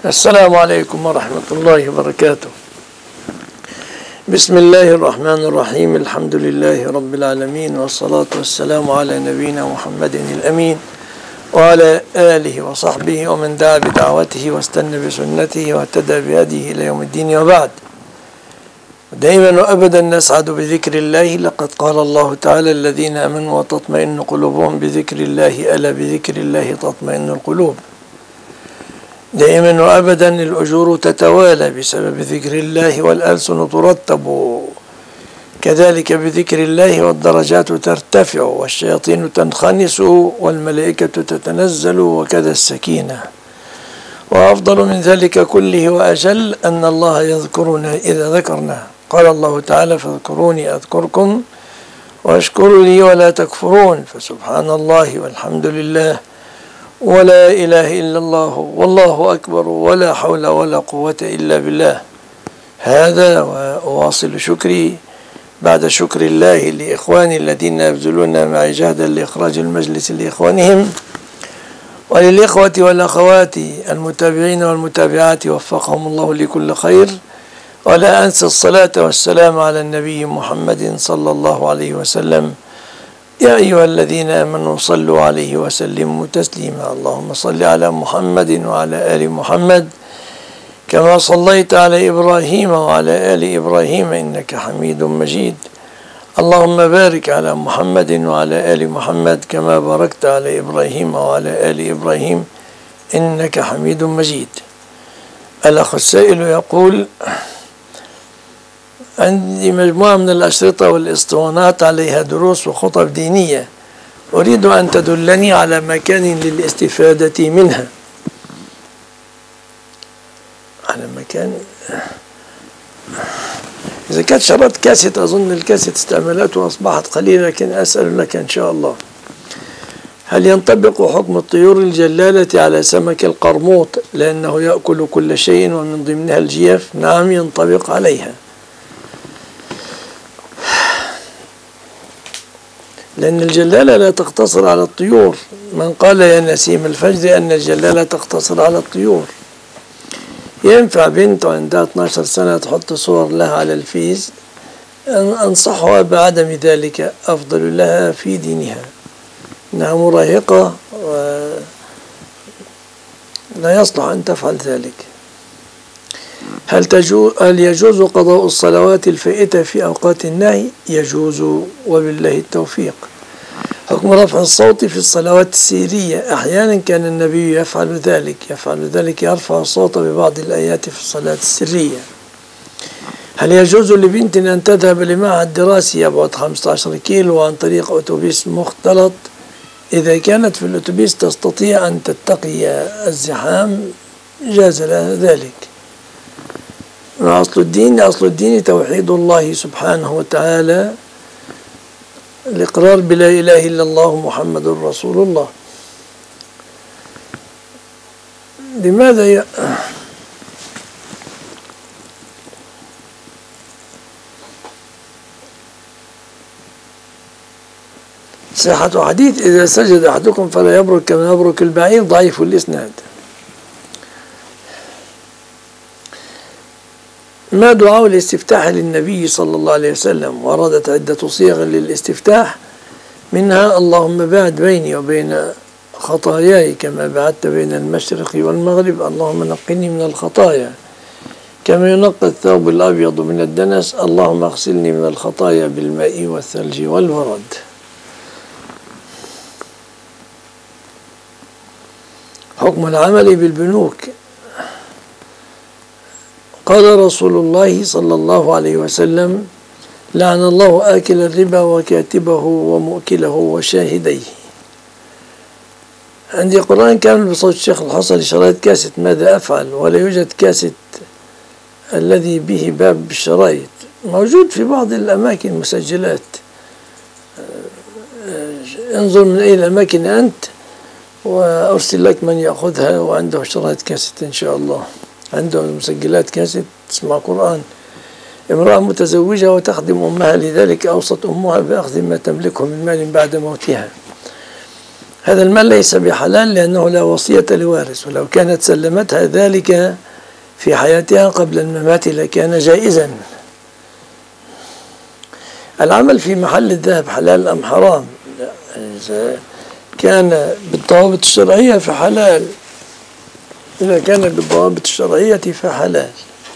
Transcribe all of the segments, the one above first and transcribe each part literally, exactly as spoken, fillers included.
السلام عليكم ورحمة الله وبركاته. بسم الله الرحمن الرحيم. الحمد لله رب العالمين، والصلاة والسلام على نبينا محمد الأمين وعلى آله وصحبه ومن دعا بدعوته واستنى بسنته واهتدى بهديه إلى يوم الدين، وبعد. دائما وأبدا نسعد بذكر الله. لقد قال الله تعالى: الذين آمنوا وتطمئن قلوبهم بذكر الله، ألا بذكر الله تطمئن القلوب. دائما وأبدا الأجور تتوالى بسبب ذكر الله، والألسن ترتب كذلك بذكر الله، والدرجات ترتفع، والشياطين تنخنس، والملائكة تتنزل، وكذا السكينة. وأفضل من ذلك كله وأجل أن الله يذكرنا إذا ذكرنا. قال الله تعالى: فاذكروني أذكركم واشكروا لي ولا تكفرون. فسبحان الله والحمد لله ولا إله إلا الله والله أكبر ولا حول ولا قوة إلا بالله. هذا وأواصل شكري بعد شكر الله لإخواني الذين يبذلون معي جهدا لإخراج المجلس لإخوانهم، وللإخوة والأخوات المتابعين والمتابعات وفقهم الله لكل خير. ولا أنسى الصلاة والسلام على النبي محمد صلى الله عليه وسلم. يا أيها الذين آمنوا صلوا عليه وسلموا تسليما. اللهم صل على محمد وعلى آل محمد كما صليت على إبراهيم وعلى آل إبراهيم إنك حميد مجيد. اللهم بارك على محمد وعلى آل محمد كما باركت على إبراهيم وعلى آل إبراهيم إنك حميد مجيد. الأخ السائل يقول: عندي مجموعة من الأشرطة والإسطوانات عليها دروس وخطب دينية، أريد أن تدلني على مكان للاستفادة منها. على مكان إذا كانت شرط كاسيت، أظن الكاسيت استعمالاته أصبحت قليلة، لكن أسأل لك إن شاء الله. هل ينطبق حكم الطيور الجلالة على سمك القرموط لأنه يأكل كل شيء ومن ضمنها الجيف؟ نعم، ينطبق عليها، لأن الجلالة لا تقتصر على الطيور. من قال يا نسيم الفجر أن الجلالة تقتصر على الطيور. ينفع بنت عندها اثنتي عشرة سنة تحط صور لها على الفيس؟ أنصحها بعدم ذلك، أفضل لها في دينها. إنها مراهقة ولا يصلح أن تفعل ذلك. هل, تجو هل يجوز قضاء الصلوات الفائتة في أوقات النهي؟ يجوز وبالله التوفيق. حكم رفع الصوت في الصلوات السرية. أحيانا كان النبي يفعل ذلك يفعل ذلك يرفع الصوت ببعض الآيات في الصلاة السرية. هل يجوز لبنت أن تذهب لمعهد دراسي يبعد خمسة عشر كيلو عن طريق أتوبيس مختلط؟ إذا كانت في الأتوبيس تستطيع أن تتقي الزحام جاز لها ذلك. أصل الدين أصل الدين توحيد الله سبحانه وتعالى، الإقرار بلا إله إلا الله محمد رسول الله. لماذا ي... صحة حديث إذا سجد أحدكم فلا يبرك كما يبرك البعير ضعيف الإسناد. ما دعاء الاستفتاح للنبي صلى الله عليه وسلم؟ وردت عدة صيغ للاستفتاح، منها: اللهم باعد بيني وبين خطاياي كما بعدت بين المشرق والمغرب، اللهم نقني من الخطايا كما ينقى الثوب الأبيض من الدنس، اللهم اغسلني من الخطايا بالماء والثلج والبرد. حكم العمل بالبنوك. قال رسول الله صلى الله عليه وسلم: لعن الله آكل الربا وكاتبه ومؤكله وشاهديه. عندي قرآن كامل بصوت الشيخ الحصري، شرايط كاسيت، ماذا أفعل؟ ولا يوجد كاسيت الذي به باب الشرايط، موجود في بعض الأماكن مسجلات. انظر من أي الأماكن أنت وأرسل لك من يأخذها وعنده شرايط كاسيت إن شاء الله، عنده مسجلات كاسيت تسمع قرآن. امرأة متزوجة وتخدم أمها، لذلك أوصت أمها بأخذ ما تملكه من مال بعد موتها. هذا المال ليس بحلال لأنه لا وصية لوارث، ولو كانت سلمتها ذلك في حياتها قبل الممات لكان جائزا. العمل في محل الذهب حلال أم حرام؟ إذا كان بالضوابط الشرعية فحلال، إذا كان بالضوابط الشرعية فحلال.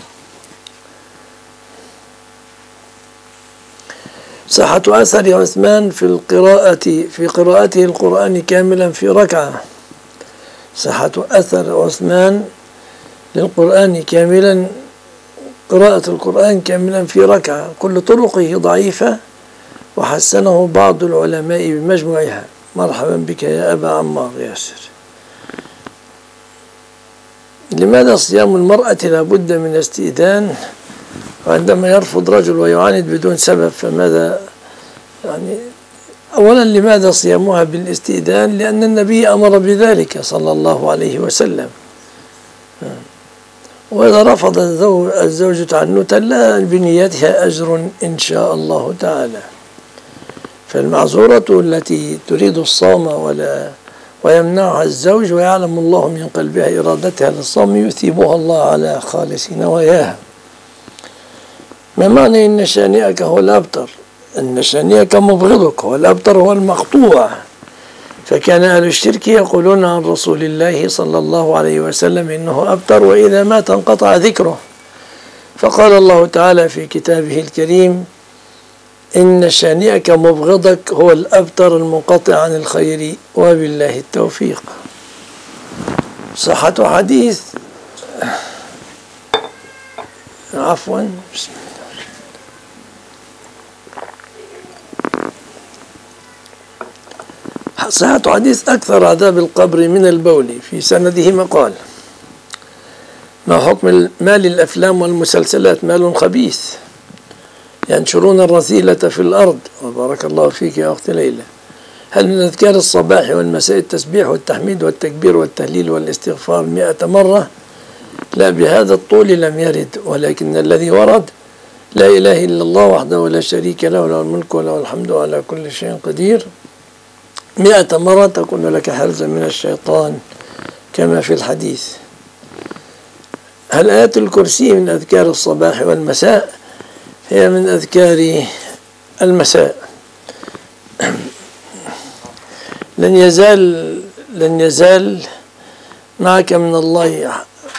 صحة أثر عثمان في القراءة في قراءته القرآن كاملا في ركعة. صحة أثر عثمان للقرآن كاملا، قراءة القرآن كاملا في ركعة، كل طرقه ضعيفة وحسنه بعض العلماء بمجموعها. مرحبا بك يا أبا عمار ياسر. لماذا صيام المرأة لابد من استئذان وعندما يرفض رجل ويعاند بدون سبب فماذا؟ يعني أولا لماذا صيامها بالاستئذان؟ لأن النبي أمر بذلك صلى الله عليه وسلم. وإذا رفض الزوج تعنتا لا بنيتها أجر إن شاء الله تعالى. فالمعذورة التي تريد الصوم ولا ويمنعها الزوج ويعلم الله من قلبها إرادتها للصوم يثيبها الله على خالص نواياها. ما معنى إن شانئك هو الأبتر؟ إن شانئك مبغضك، والأبتر هو المقطوع. فكان أهل الشرك يقولون عن رسول الله صلى الله عليه وسلم إنه أبتر وإذا مات انقطع ذكره. فقال الله تعالى في كتابه الكريم: إن شانئك مبغضك هو الأبتر المنقطع عن الخير وبالله التوفيق. صحة حديث عفوا بسم الله. صحة حديث أكثر عذاب القبر من البول في سنده مقال. ما حكم مال الأفلام والمسلسلات؟ مال خبيث ينشرون الرذيلة في الأرض. وبارك الله فيك يا أخت ليلى. هل من أذكار الصباح والمساء التسبيح والتحميد والتكبير والتهليل والاستغفار مئة مرة؟ لا، بهذا الطول لم يرد، ولكن الذي ورد: لا إله إلا الله وحده لا شريك له، له الملك وله الحمد على كل شيء قدير، مئة مرة تكون لك حرزا من الشيطان كما في الحديث. هل آية الكرسي من أذكار الصباح والمساء؟ هي من أذكار المساء. لن يزال لن يزال معك من الله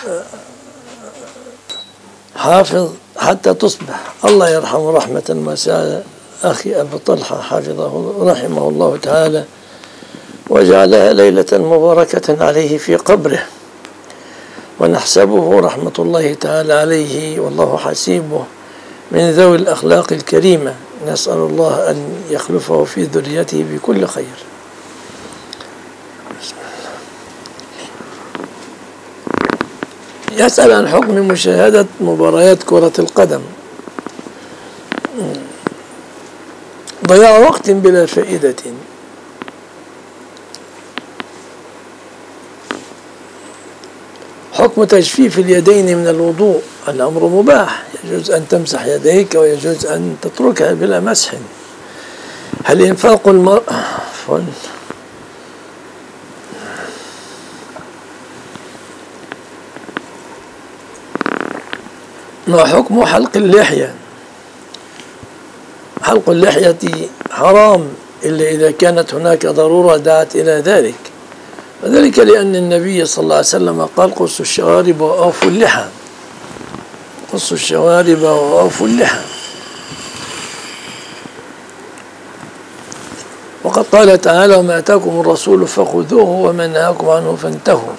حافظ حتى تصبح. الله يرحمه رحمة واسعة أخي أبو طلحة حفظه رحمه الله تعالى، وجعلها ليلة مباركة عليه في قبره، ونحسبه رحمة الله تعالى عليه والله حسيبه من ذوي الأخلاق الكريمة. نسأل الله أن يخلفه في ذريته بكل خير. يسأل عن حكم مشاهدة مباريات كرة القدم. ضياع وقت بلا فائدة. حكم تجفيف اليدين من الوضوء. الأمر مباح، يجوز أن تمسح يديك ويجوز أن تتركها بلا مسح. هل إنفاق المرء ما حكم حلق اللحية؟ حلق اللحية حرام إلا إذا كانت هناك ضرورة دعت إلى ذلك، وذلك لأن النبي صلى الله عليه وسلم قال: قصوا الشوارب وأوفوا اللحى. قصوا الشوارب وأوفوا اللحى. وقد قال تعالى: وما أتاكم الرسول فخذوه وما نهاكم عنه فانتهوا.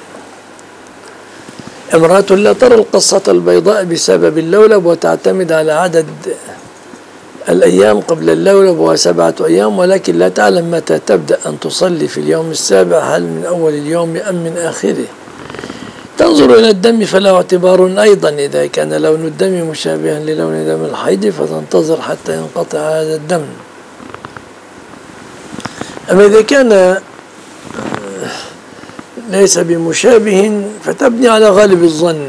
امرأة لا ترى القصة البيضاء بسبب اللولب وتعتمد على عدد الأيام قبل اللولب وهو سبعة أيام، ولكن لا تعلم متى تبدأ أن تصلي في اليوم السابع، هل من أول اليوم أم من آخره. تنظر إلى الدم فله اعتبار أيضا، إذا كان لون الدم مشابها للون دم الحيض فتنتظر حتى ينقطع هذا الدم. أما إذا كان ليس بمشابه فتبني على غالب الظن.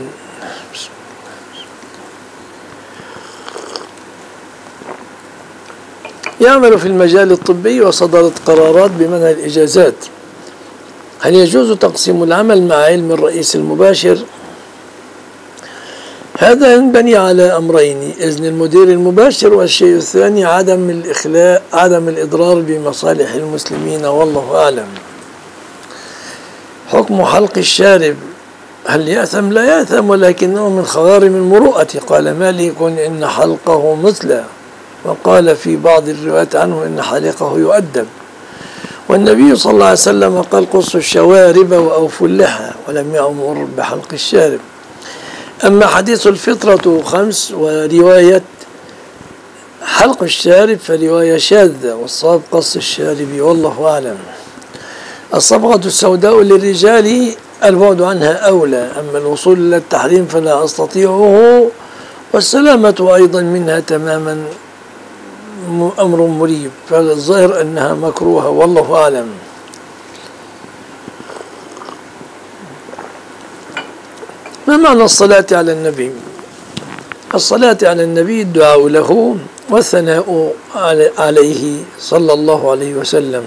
يعمل في المجال الطبي وصدرت قرارات بمنع الإجازات هل يجوز تقسيم العمل مع علم الرئيس المباشر؟ هذا ينبني على أمرين: إذن المدير المباشر، والشيء الثاني عدم الإخلاء عدم الإضرار بمصالح المسلمين، والله أعلم. حكم حلق الشارب، هل يأثم؟ لا يأثم، ولكنه من خوارم المروءة. قال مالك إن حلقه مثلى، وقال في بعض الروايات عنه إن حلقه يؤدب. والنبي صلى الله عليه وسلم قال: قصوا الشوارب وأوفوا اللحى، ولم يأمر بحلق الشارب. أما حديث الفطرة خمس ورواية حلق الشارب فرواية شاذة، والصواب قص الشارب، والله أعلم. الصبغة السوداء للرجال البعد عنها أولى، أما الوصول إلى التحريم فلا أستطيعه، والسلامة أيضا منها تماما أمر مريب، فالظاهر أنها مكروهة، والله أعلم. ما معنى الصلاة على النبي؟ الصلاة على النبي الدعاء له والثناء عليه صلى الله عليه وسلم.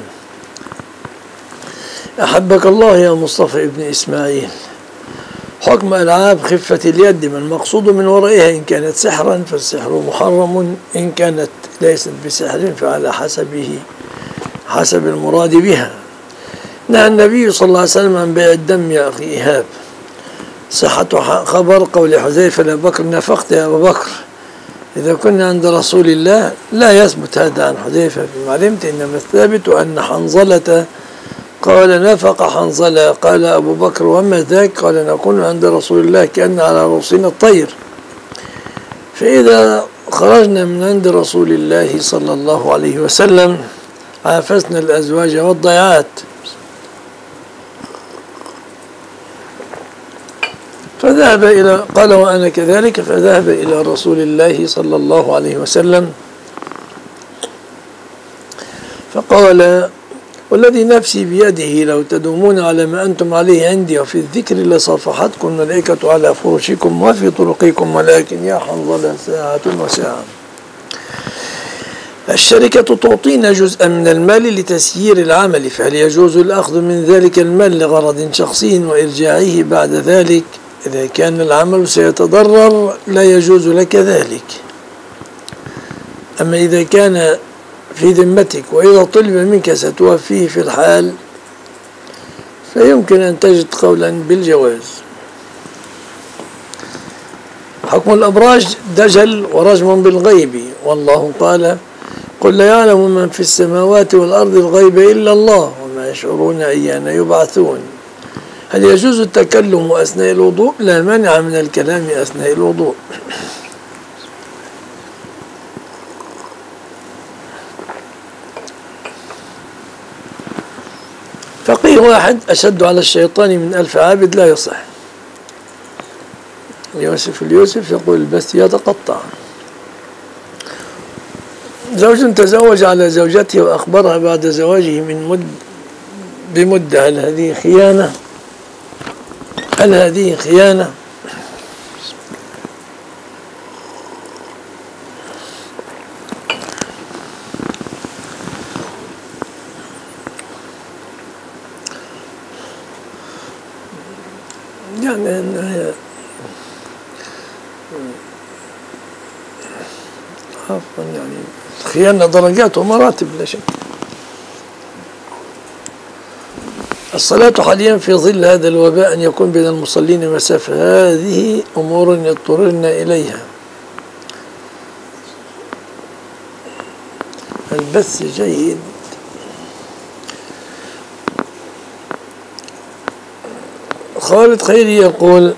أحبك الله يا مصطفى ابن إسماعيل. حكم ألعاب خفة اليد، ما المقصود من ورائها؟ إن كانت سحرا فالسحر محرم، إن كانت ليست بسحر فعلى حسبه حسب المراد بها. نهى النبي صلى الله عليه وسلم عن بيع الدم يا أخي إيهاب. صحة خبر قول حذيفة لأبي نفقت يا أبا بكر إذا كنا عند رسول الله، لا يثبت هذا عن حذيفة فيما علمت، إنما الثابت أن حنظلة قال نفق حنظلة. قال أبو بكر: وما ذاك؟ قال: نكون عند رسول الله كأن على رؤوسنا الطير. فإذا خرجنا من عند رسول الله صلى الله عليه وسلم عافسنا الأزواج والضيعات. فذهب إلى قال: وأنا كذلك. فذهب إلى رسول الله صلى الله عليه وسلم فقال: والذي نفسي بيده لو تدومون على ما أنتم عليه عندي وفي الذكر لصافحتكم الملائكة على فرشكم وفي طرقكم، ولكن يا حنظلة ساعة وساعة. الشركة تعطينا جزءا من المال لتسيير العمل، فهل يجوز الأخذ من ذلك المال لغرض شخصي وإرجاعه بعد ذلك؟ إذا كان العمل سيتضرر لا يجوز لك ذلك. أما إذا كان في ذمتك وإذا طلب منك ستوفيه في الحال فيمكن أن تجد قولا بالجواز. حكم الأبراج دجل ورجم بالغيب، والله قال: قل لا يعلم من في السماوات والأرض الغيب إلا الله وما يشعرون أيان يبعثون. هل يجوز التكلم أثناء الوضوء؟ لا مانع من الكلام أثناء الوضوء. فقيه واحد أشد على الشيطان من ألف عابد لا يصح. يوسف اليوسف يقول: البث يتقطع. زوج تزوج على زوجته وأخبرها بعد زواجه من مد بمدة، هل هذه خيانة؟ هل هذه خيانة؟ يعني عفوا يعني الخيانة درجات ومراتب لا شك. الصلاة حاليا في ظل هذا الوباء أن يكون بين المصلين مسافة، هذه أمور يضطررنا إليها. البث جيد. خالد خيري يقول: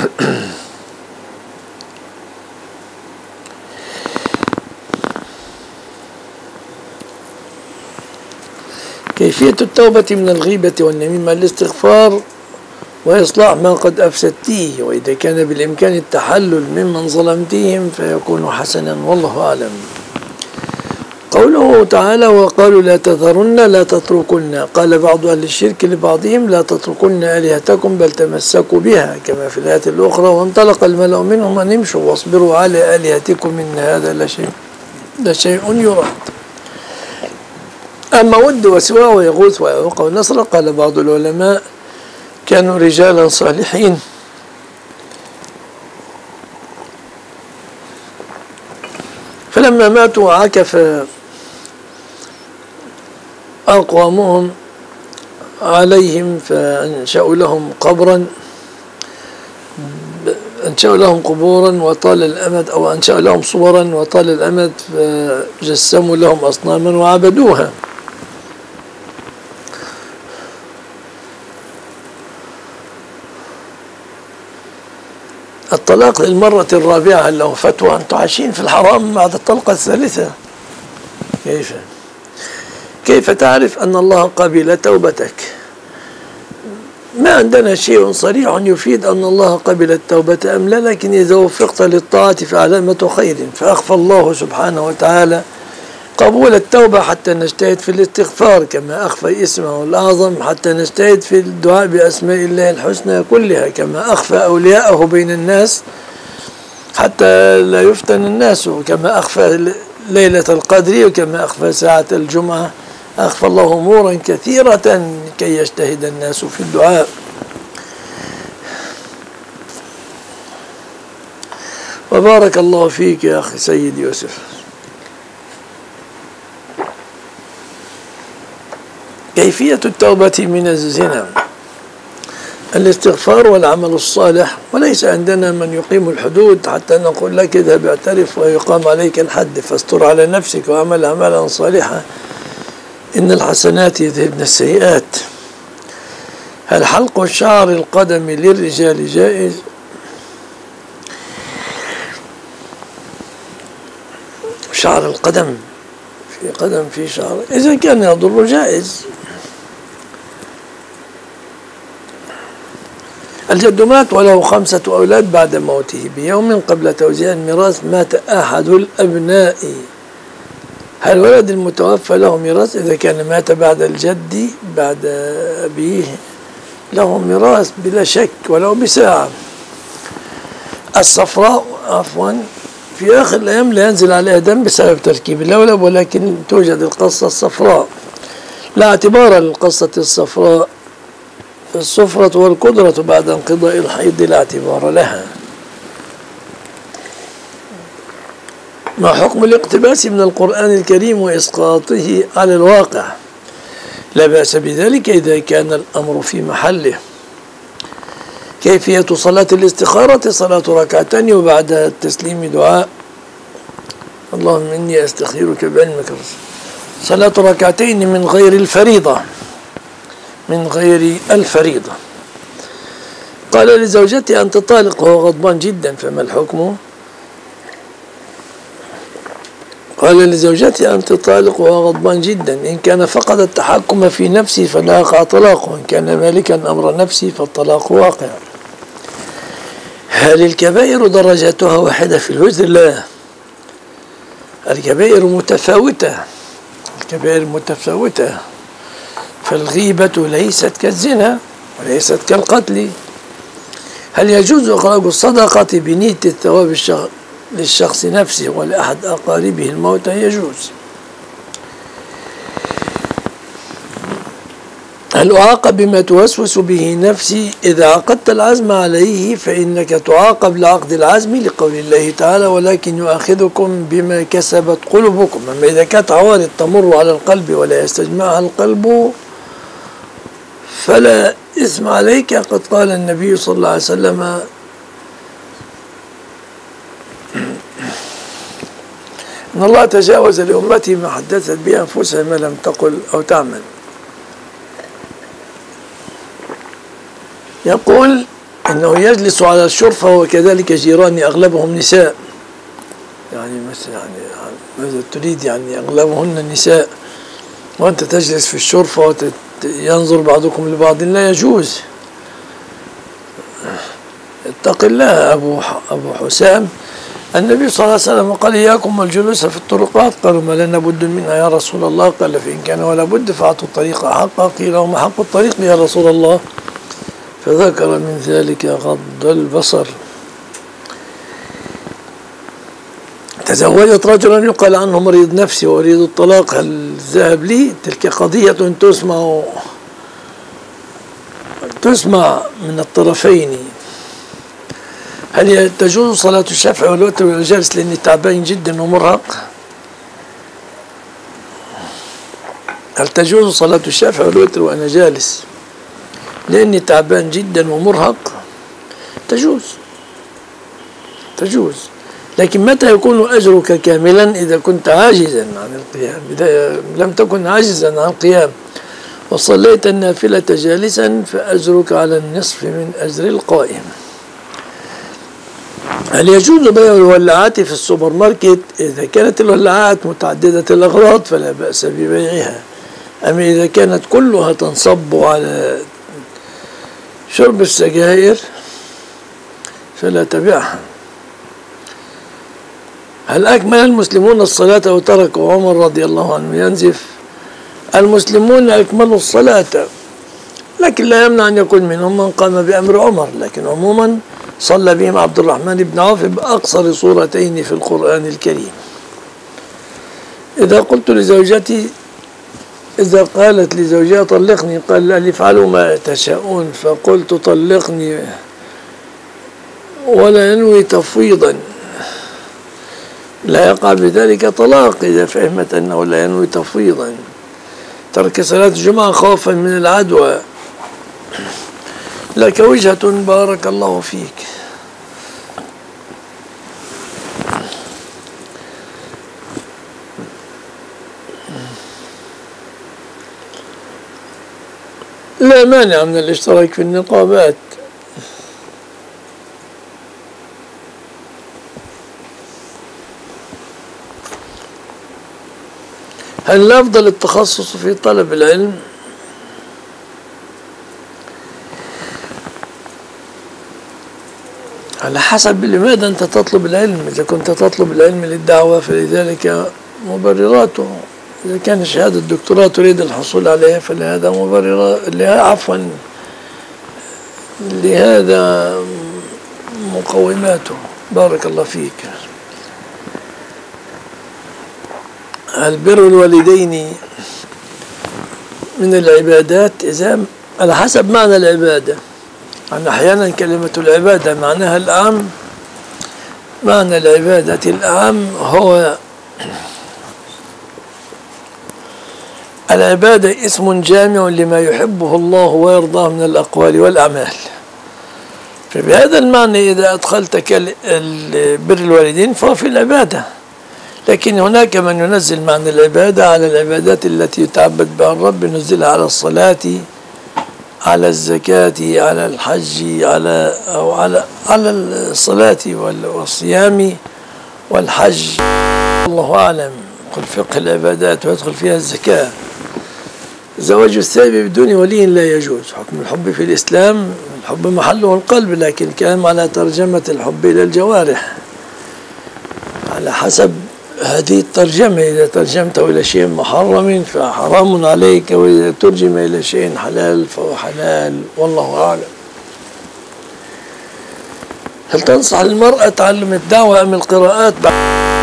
كيفية التوبة من الغيبة والنميمة: الاستغفار وإصلاح ما قد أفسدتيه، وإذا كان بالإمكان التحلل ممن ظلمتهم فيكون حسنا، والله أعلم. قوله تعالى: وقالوا لا تذرن لا تتركن، قال بعض أهل الشرك لبعضهم: لا تتركن آلهتكم بل تمسكوا بها، كما في الآية الأخرى: وانطلق الملأ منهم أن امشوا واصبروا على آلهتكم إن هذا لشيء لشيء يراد. أما ود وسواع ويغوث ويعوق ونسر قال بعض العلماء كانوا رجالا صالحين فلما ماتوا عكف أقوامهم عليهم فأنشأوا لهم قبرا أنشأوا لهم قبورا وطال الأمد أو أنشأوا لهم صورا وطال الأمد فجسموا لهم أصناما وعبدوها. الطلاق للمرة الرابعة هل له فتوى؟ أنتم عايشين في الحرام بعد الطلقة الثالثة. كيف كيف تعرف أن الله قبل توبتك؟ ما عندنا شيء صريح يفيد أن الله قبل التوبة أم لا، لكن إذا وفقت للطاعة فعلامة خير، فأخفى الله سبحانه وتعالى قبول التوبة حتى نجتهد في الاستغفار، كما أخفى اسمه الأعظم حتى نجتهد في الدعاء بأسماء الله الحسنى كلها، كما أخفى أولياءه بين الناس حتى لا يفتن الناس، كما أخفى ليلة القدر وكما أخفى ساعة الجمعة. أخفى الله أمورا كثيرة كي يجتهد الناس في الدعاء. وبارك الله فيك يا أخي سيد يوسف. كيفية التوبة من الزنا؟ الاستغفار والعمل الصالح، وليس عندنا من يقيم الحدود حتى نقول لك اذهب اعترف ويقام عليك الحد، فاستر على نفسك واعمل عملا صالحا إن الحسنات يذهبن السيئات. هل حلق شعر القدم للرجال جائز؟ شعر القدم في قدم في شعر إذا كان يضر جائز. الجد مات وله خمسة أولاد بعد موته بيوم قبل توزيع الميراث مات أحد الأبناء، هل ولد المتوفى له ميراث؟ إذا كان مات بعد الجد بعد أبيه له ميراث بلا شك ولو بساعة. الصفراء عفوا في آخر الأيام لا ينزل عليها دم بسبب تركيب اللولب، ولكن توجد القصة الصفراء، لا اعتبار للقصة الصفراء. الصفرة والقدرة بعد انقضاء الحيض لا اعتبار لها. ما حكم الاقتباس من القرآن الكريم وإسقاطه على الواقع؟ لا بأس بذلك إذا كان الأمر في محله. كيفية صلاة الاستخارة؟ صلاة ركعتين وبعد التسليم دعاء اللهم إني أستخيرك بعلمك. صلاة ركعتين من غير الفريضة من غير الفريضة. قال لزوجتي أنت طالق وهو غضبان جدا فما الحكم؟ قال لزوجتي أنت طالق وهو غضبان جدا، إن كان فقد التحكم في نفسي فلا يقع طلاق، وإن كان مالكا أمر نفسي فالطلاق واقع. هل الكبائر درجاتها واحدة في الوزر؟ لا، الكبائر متفاوتة الكبائر متفاوتة فالغيبة ليست كالزنا وليست كالقتل. هل يجوز إخراج الصدقة بنية الثواب للشخص نفسه ولأحد أقاربه الموتى؟ يجوز. هل أعاقب بما توسوس به نفسي؟ إذا عقدت العزم عليه فإنك تعاقب لعقد العزم لقول الله تعالى ولكن يؤاخذكم بما كسبت قلوبكم. أما إذا كانت عوارض تمر على القلب ولا يستجمعها القلب فلا إثم عليك. قد قال النبي صلى الله عليه وسلم إن الله تجاوز لأمتي ما حدثت به أنفسها ما لم تقل أو تعمل. يقول إنه يجلس على الشرفة وكذلك جيراني أغلبهم نساء، يعني مثلا يعني ماذا تريد؟ يعني أغلبهن نساء وأنت تجلس في الشرفة وينظر بعضكم لبعض، لا يجوز. اتق الله. أبو أبو حسام النبي صلى الله عليه وسلم قال إياكم والجلوس في الطرقات، قالوا ما لنا بد منها يا رسول الله؟ قال فإن كان ولا بد فأعطوا الطريق حقه. قيل وما حق الطريق يا رسول الله؟ فذكر من ذلك غض البصر. تزوجت رجلا يقال عنه مريض نفسي ويريد الطلاق، هل الذهب لي؟ تلك قضية تسمع تسمع من الطرفين. هل تجوز صلاة الشفع والوتر وأنا جالس لأني تعبان جدا ومرهق؟ هل تجوز صلاة الشفع والوتر وأنا جالس لأني تعبان جدا ومرهق؟ تجوز تجوز لكن متى يكون أجرك كاملا؟ إذا كنت عاجزا عن القيام. إذا لم تكن عاجزا عن القيام وصليت النافلة جالسا فأجرك على النصف من أجر القائم. هل يجوز بيع الولاعات في السوبر ماركت؟ إذا كانت الولاعات متعددة الأغراض فلا بأس ببيعها، أما إذا كانت كلها تنصب على شرب السجائر فلا تبيعها. هل أكمل المسلمون الصلاة وتركوا عمر رضي الله عنه ينزف؟ المسلمون أكملوا الصلاة، لكن لا يمنع أن يكون منهم من قام بأمر عمر، لكن عموما صلى بهم عبد الرحمن بن عوف بأقصر سورتين في القرآن الكريم. إذا قلت لزوجتي إذا قالت لزوجها طلقني قال لي افعلوا ما تشاءون، فقلت طلقني ولا ينوي تفويضا، لا يقع بذلك طلاق إذا فهمت أنه لا ينوي تفويضا. ترك صلاة الجمعة خوفا من العدوى، لك وجهة بارك الله فيك. لا مانع من الاشتراك في النقابات. هل الأفضل التخصص في طلب العلم؟ على حسب لماذا أنت تطلب العلم. إذا كنت تطلب العلم للدعوة فلذلك مبرراته، إذا كان شهادة الدكتوراه تريد الحصول عليها فلهذا مبررات، عفوا لهذا مقوماته. بارك الله فيك. هل بر الوالدين من العبادات؟ إذا على حسب معنى العبادة، يعني أحيانا كلمة العبادة معناها الأعم. معنى العبادة الأعم هو العبادة اسم جامع لما يحبه الله ويرضاه من الأقوال والأعمال. فبهذا المعنى إذا أدخلت بر الوالدين فهو في العبادة، لكن هناك من ينزل معنى العبادة على العبادات التي يتعبد بها الرب، ينزلها على الصلاة، على الزكاة، على الحج، على أو على على الصلاة والصيام والحج. الله أعلم. قل فقه العبادات ويدخل فيها الزكاة. زواج الثيب بدون ولي لا يجوز. حكم الحب في الإسلام الحب محله القلب، لكن الكلام على ترجمة الحب إلى الجوارح على حسب هذه الترجمة. إذا ترجمته إلى شيء محرم فحرام عليك، وإذا ترجم إلى شيء حلال فهو حلال، والله أعلم. هل تنصح المرأة تعلم الدعوة أم القراءات بعد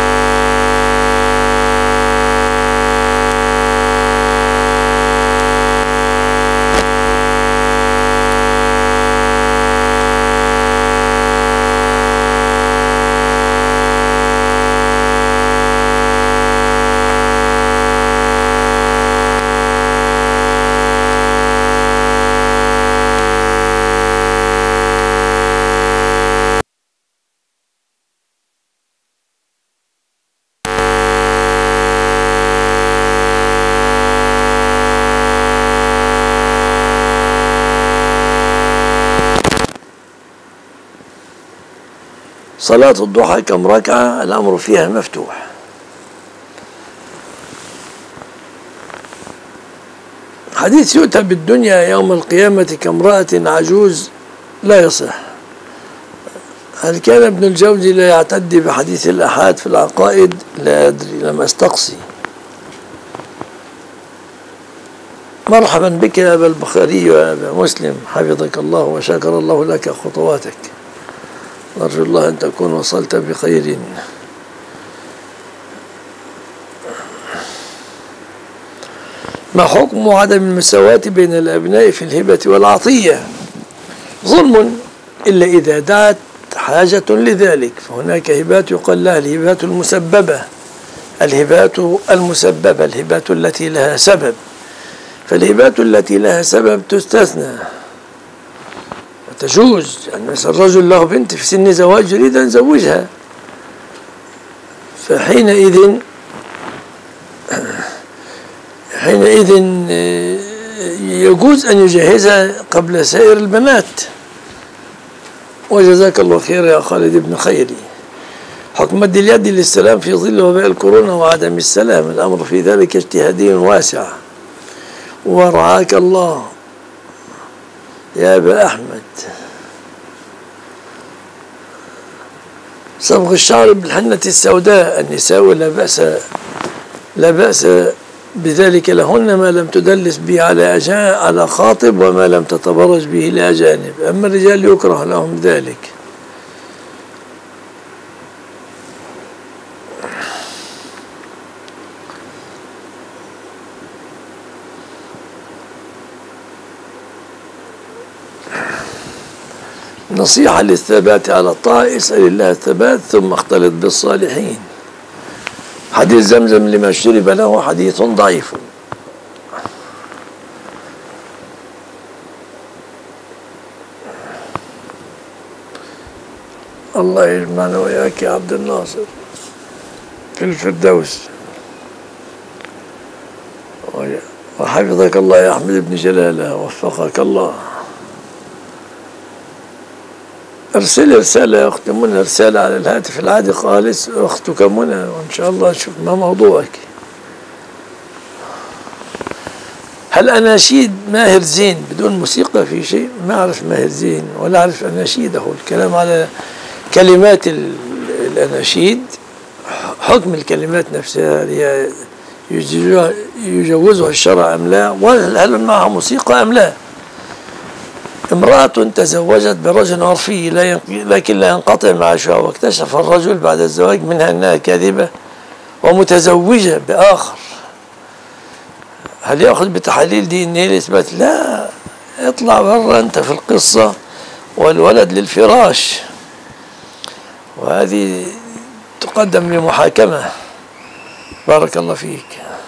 صلاة الضحى كم ركعة؟ الأمر فيها مفتوح. حديث يؤتى بالدنيا يوم القيامة كامرأة عجوز لا يصح. هل كان ابن الجوزي لا يعتد بحديث الآحاد في العقائد؟ لا أدري، لم أستقصي. مرحبا بك يا أبا البخاري ويا أبا مسلم، حفظك الله وشكر الله لك خطواتك، نرجو الله أن تكون وصلت بخير. ما حكم عدم المساواة بين الأبناء في الهبة والعطية؟ ظلم إلا إذا دعت حاجة لذلك، فهناك هبات يقال لها الهبات المسببة، الهبات المسببة، الهبات التي لها سبب، فالهبات التي لها سبب تستثنى وتجوز. يعني مثلا الرجل له بنت في سن زواج يريد أن يزوجها، فحينئذ حينئذ يجوز أن يجهزها قبل سائر البنات. وجزاك الله خير يا خالد بن خيري. حكم مد اليد للسلام في ظل وباء الكورونا وعدم السلام، الأمر في ذلك اجتهادي واسع. ورعاك الله يا أبا أحمد. صبغ الشعر بالحنة السوداء، النساء لا بأس لا بأس بذلك لهن ما لم تدلس به على على خاطب وما لم تتبرج به لأجانب، أما الرجال يكره لهم ذلك. نصيحة للثبات على الطاعة، اسأل الله الثبات ثم اختلط بالصالحين. حديث زمزم لما شرب له حديث ضعيف. الله يجمعنا وياك يا عبد الناصر في الفردوس، وحفظك الله يا أحمد بن جلالة، وفقك الله. ارسل رسالة يا أخت منى، رسالة على الهاتف العادي، خالص أختك منى، وإن شاء الله نشوف ما موضوعك. هل أناشيد ماهر زين بدون موسيقى في شيء؟ ما أعرف ماهر زين ولا أعرف أناشيده. الكلام على كلمات الأناشيد، حكم الكلمات نفسها هي يجوزها الشرع أم لا، وهل معها موسيقى أم لا. امرأة تزوجت برجل عرفي لكن لا ينقطع معاشها، واكتشف الرجل بعد الزواج منها أنها كاذبة ومتزوجة بآخر، هل يأخذ بتحاليل دي إن هي الإثبات؟ لا، اطلع برا أنت في القصة، والولد للفراش، وهذه تقدم لمحاكمة. بارك الله فيك.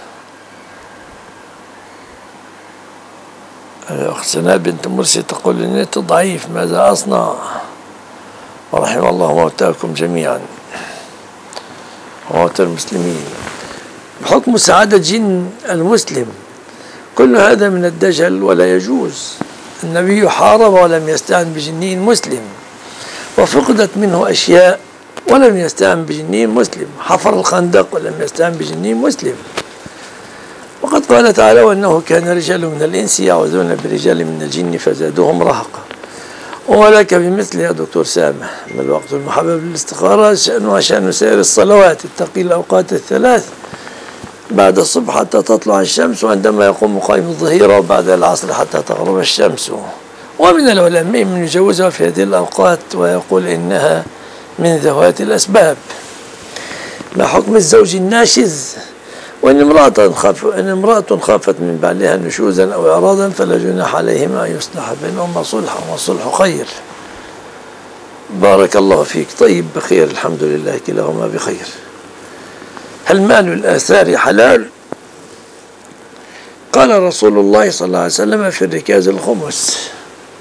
الأخت سناء بنت مرسي تقول النت ضعيف، ماذا أصنع؟ ورحم الله موتاكم جميعا وموتى المسلمين. بحكم سعادة جن المسلم، كل هذا من الدجل ولا يجوز. النبي حارب ولم يستعن بجني مسلم، وفقدت منه أشياء ولم يستعن بجني مسلم، حفر الخندق ولم يستعن بجني مسلم. وقد قال تعالى: وأنه كان رجال من الإنس يعوذون برجال من الجن فزادوهم رهقا. ولك بمثل يا دكتور سامح، ما الوقت المحبب للاستخارة؟ شأنه شأن سائر الصلوات، اتقي الأوقات الثلاث بعد الصبح حتى تطلع الشمس، وعندما يقوم قائم الظهيرة، وبعد العصر حتى تغرب الشمس. ومن العلماء من يجوزها في هذه الأوقات ويقول إنها من ذوات الأسباب. ما حكم الزوج الناشز؟ وإن امرأة خاف إن امرأة خافت من بعلها نشوزا أو إعراضا فلا جناح عليهما أن يصلح بينهما صلحا، والصلح خير. بارك الله فيك. طيب، بخير الحمد لله، كلاهما بخير. هل مال الآثار حلال؟ قال رسول الله صلى الله عليه وسلم: في الركاز الخمس،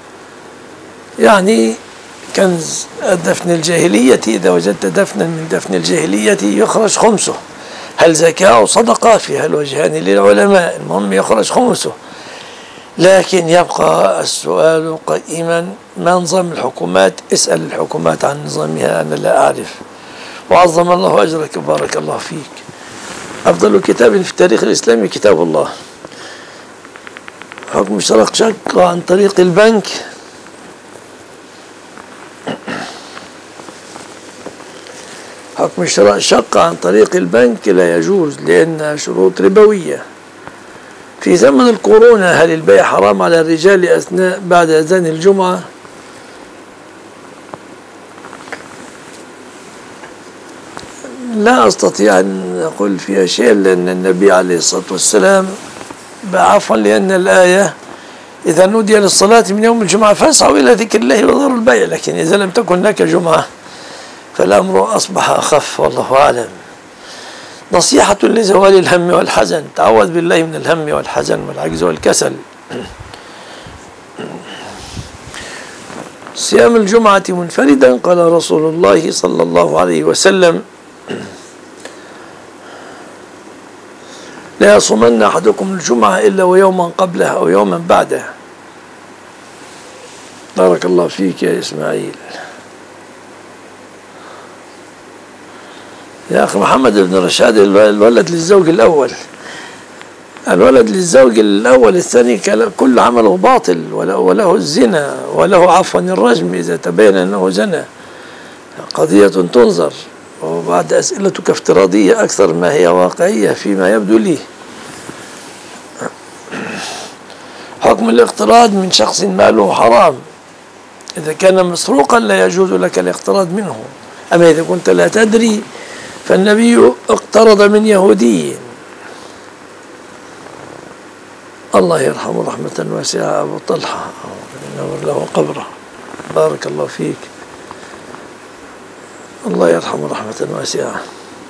يعني كنز دفن الجاهلية، إذا وجدت دفنا من دفن الجاهلية يخرج خمسه. هل زكاة أو صدقة؟ فيها الوجهان للعلماء، المهم يخرج خمسه. لكن يبقى السؤال قائما: ما نظام الحكومات؟ اسأل الحكومات عن نظامها، أنا لا أعرف. وعظم الله أجرك، بارك الله فيك. أفضل كتاب في التاريخ الإسلامي كتاب الله. حكم اشتراك شقة عن طريق البنك؟ حكم شراء شقة عن طريق البنك لا يجوز، لأنها شروط ربوية. في زمن الكورونا هل البيع حرام على الرجال أثناء بعد أذان الجمعة؟ لا أستطيع أن أقول فيها شيء، لأن النبي عليه الصلاة والسلام عفوا لأن الآية إذا نودي للصلاة من يوم الجمعة فاسعوا إلى ذكر الله وذروا البيع، لكن إذا لم تكن هناك جمعة فالأمر أصبح أخف والله أعلم. نصيحة لزوال الهم والحزن: تعوذ بالله من الهم والحزن والعجز والكسل. صيام الجمعة منفردا، قال رسول الله صلى الله عليه وسلم: لا يصومن أحدكم الجمعة إلا ويوما قبلها أو يوما بعدها. بارك الله فيك يا إسماعيل. يا أخي محمد بن رشاد، الولد للزوج الأول، الولد للزوج الأول الثاني كل عمله باطل، وله الزنا وله عفوا الرجم إذا تبين أنه زنى. قضية تنظر، وبعد أسئلتك افتراضية أكثر ما هي واقعية فيما يبدو لي. حكم الاقتراض من شخص ماله حرام: إذا كان مسروقا لا يجوز لك الاقتراض منه، أما إذا كنت لا تدري فالنبي اقترض من يهودي. الله يرحمه رحمة واسعة أبو طلحة، ينور له قبره. بارك الله فيك، الله يرحمه رحمة واسعة.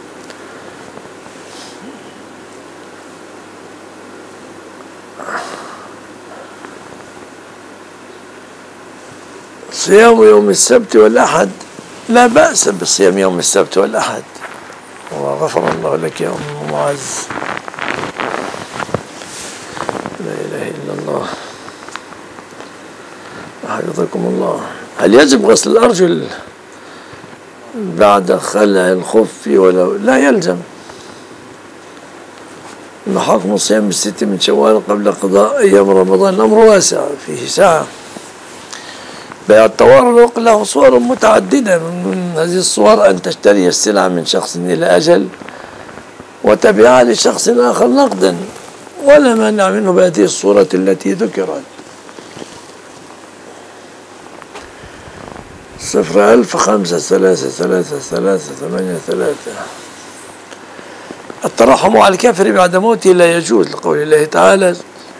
صيام يوم السبت والأحد: لا بأس بصيام يوم السبت والأحد، وغفر الله لك يا أم معز. لا إله إلا الله، حفظكم الله. هل يجب غسل الأرجل بعد خلع الخف ولو؟ لا يلزم. ما حكم صيام الست من شوال قبل قضاء أيام رمضان؟ الأمر واسع فيه ساعة. بيع التورق له صور متعددة، من هذه الصور أن تشتري السلعة من شخص إلى أجل وتبيعها لشخص آخر نقدا، ولا مانع منه بهذه الصورة التي ذكرت. صفر ألف خمسة ثلاثة ثلاثة ثلاثة ثمانية ثلاثة. الترحم على الكافر بعد موته لا يجوز، لقول الله تعالى: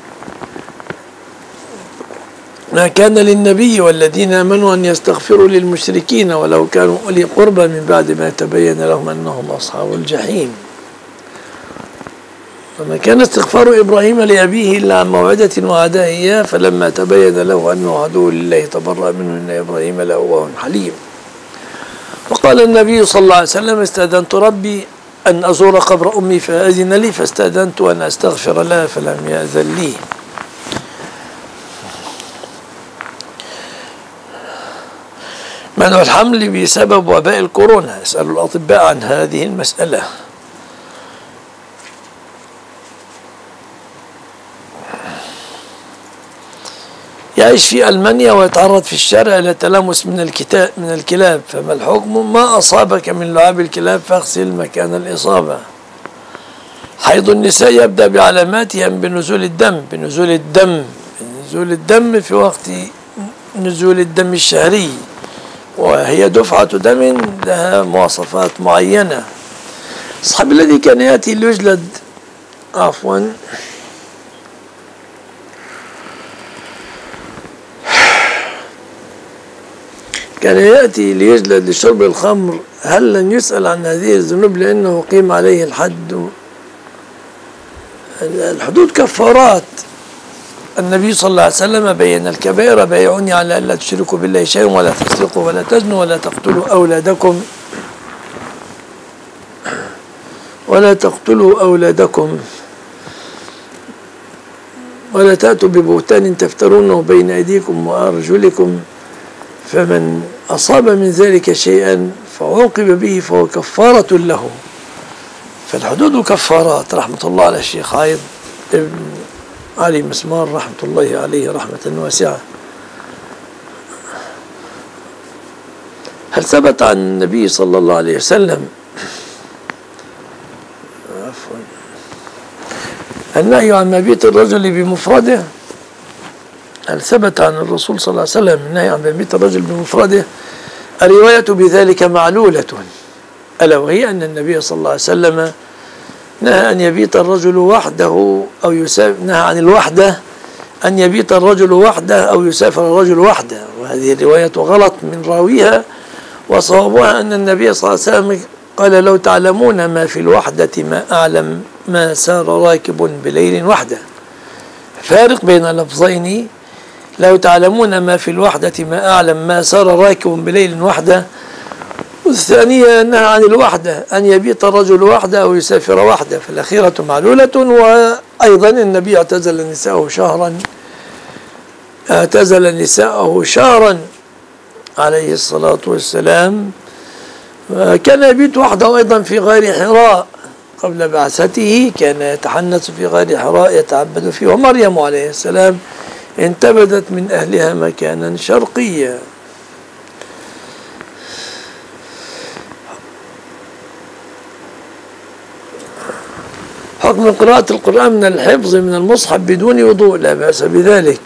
ما كان للنبي والذين آمنوا أن يستغفروا للمشركين ولو كانوا أولي قربى من بعد ما تبين لهم أنهم أصحاب الجحيم. فما كان استغفار إبراهيم لأبيه إلا عن موعدة وعدها إياه، فلما تبين له أنه عدو لله تبرأ منه إن إبراهيم لأواه حليم. وقال النبي صلى الله عليه وسلم: استأذنت ربي أن أزور قبر أمي فأذن لي، فاستأذنت أن أستغفر لها فلم يأذن لي. منع الحمل بسبب وباء الكورونا: يسأل الأطباء عن هذه المسألة. يعيش في ألمانيا ويتعرض في الشارع إلى تلامس من الكتاب من الكلاب، فما الحكم؟ ما أصابك من لعاب الكلاب فاغسل مكان الإصابة. حيض النساء يبدأ بعلاماتها بنزول الدم بنزول الدم بنزول الدم في وقت نزول الدم الشهري، وهي دفعة دم لها مواصفات معينة. الصحابي الذي كان يأتي ليجلد عفوا كان يأتي ليجلد لشرب الخمر، هل لن يسأل عن هذه الذنوب لأنه قيم عليه الحد؟ الحدود كفارات. النبي صلى الله عليه وسلم بين الكبائر: بايعوني على ألا تشركوا بالله شيئا ولا تسرقوا ولا تزنوا ولا تقتلوا أولادكم ولا تقتلوا أولادكم ولا تأتوا ببهتان تفترونه بين أيديكم وأرجلكم، فمن أصاب من ذلك شيئا فعوقب به فهو كفارة له. فالحدود كفارات. رحمة الله على الشيخ عايض ابن علي مسمار رحمة الله عليه رحمة واسعة. هل ثبت عن النبي صلى الله عليه وسلم عفوا النهي عن مبيت الرجل بمفرده؟ هل ثبت عن الرسول صلى الله عليه وسلم النهي عن مبيت الرجل بمفرده؟ الرواية بذلك معلولة، ألا وهي أن النبي صلى الله عليه وسلم نهى أن يبيت الرجل وحده أو يسافر، نهى عن الوحدة أن يبيت الرجل وحده أو يسافر الرجل وحده، وهذه الرواية غلط من راويها، وصوابها أن النبي صلى الله عليه وسلم قال: لو تعلمون ما في الوحدة ما أعلم ما سار راكب بليل وحده. فارق بين لفظين: لو تعلمون ما في الوحدة ما أعلم ما سار راكب بليل وحده، والثانية أنها عن الوحدة أن يبيت الرجل وحده أو يسافر وحده، فالأخيرة معلولة. وأيضا النبي اعتزل نساءه شهرا اعتزل نساءه شهرا عليه الصلاة والسلام، كان يبيت وحده أيضا في غار حراء قبل بعثته، كان يتحنث في غار حراء يتعبد فيه. ومريم عليه السلام انتبذت من أهلها مكانا شرقيا. حكم قراءة القرآن من الحفظ من المصحف بدون وضوء: لا بأس بذلك.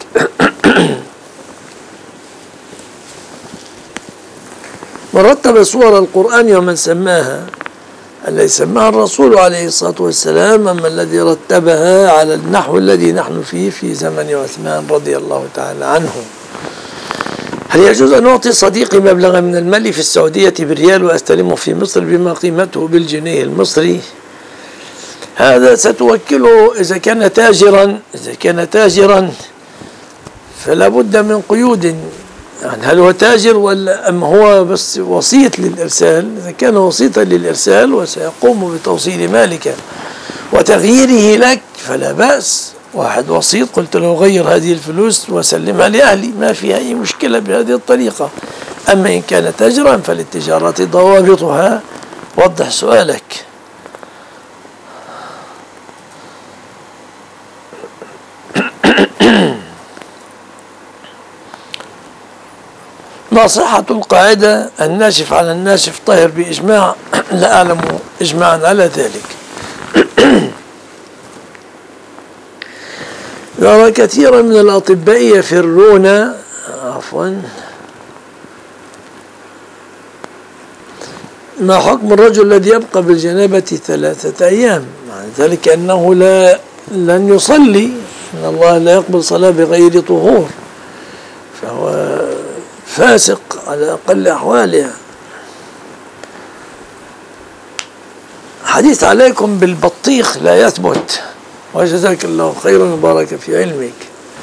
من رتب سور القرآن ومن سماها، الذي سماها الرسول عليه الصلاة والسلام، أما الذي رتبها على النحو الذي نحن فيه في زمن عثمان رضي الله تعالى عنه. هل يجوز أن أعطي صديقي مبلغا من المال في السعودية بريال وأستلمه في مصر بما قيمته بالجنيه المصري؟ هذا ستوكله إذا كان تاجرا إذا كان تاجرا فلا بد من قيود، يعني هل هو تاجر ولا أم هو بس وسيط للإرسال؟ إذا كان وسيطا للإرسال وسيقوم بتوصيل مالك وتغييره لك فلا بأس. واحد وسيط قلت له غير هذه الفلوس وسلمها لأهلي، ما فيها أي مشكلة بهذه الطريقة. أما إن كان تاجرا فللتجارة ضوابطها. وضح سؤالك. ما صحة القاعدة الناشف على الناشف طاهر بإجماع؟ لا أعلم إجماعا على ذلك. يرى كثيرا من الأطباء يفرون عفوا ما حكم الرجل الذي يبقى بالجنابة ثلاثة أيام؟ معنى ذلك أنه لا لن يصلي، إن الله لا يقبل صلاة بغير طهور، فهو فاسق على أقل أحوالها. حديث عليكم بالبطيخ لا يثبت، وجزاك الله خيرا وبارك في علمك.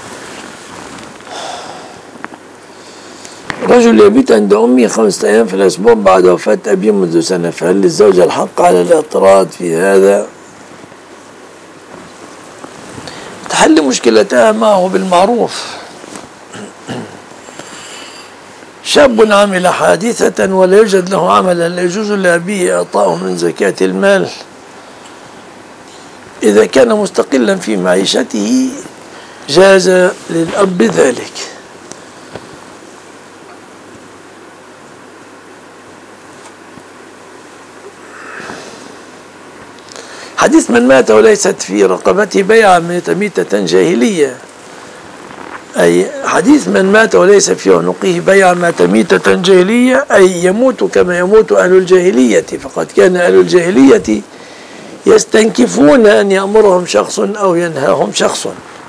رجل يبيت عند أمي خمسة أيام في الأسبوع بعد وفاة أبي منذ سنة، فهل للزوجة الحق على الاعتراض في هذا؟ تحل مشكلتها معه بالمعروف. شاب عمل حادثة ولا يوجد له عمل، هل يجوز لأبيه إعطاؤه من زكاة المال؟ إذا كان مستقلا في معيشته جاز للأب ذلك. حديث من مات وليست في رقبته بيعة ميتة جاهلية، أي حديث من مات وليس في عنقه بيعة مات ميتة جاهلية، أي يموت كما يموت أهل الجاهلية. فقد كان أهل الجاهلية يستنكفون أن يأمرهم شخص أو ينهاهم شخص.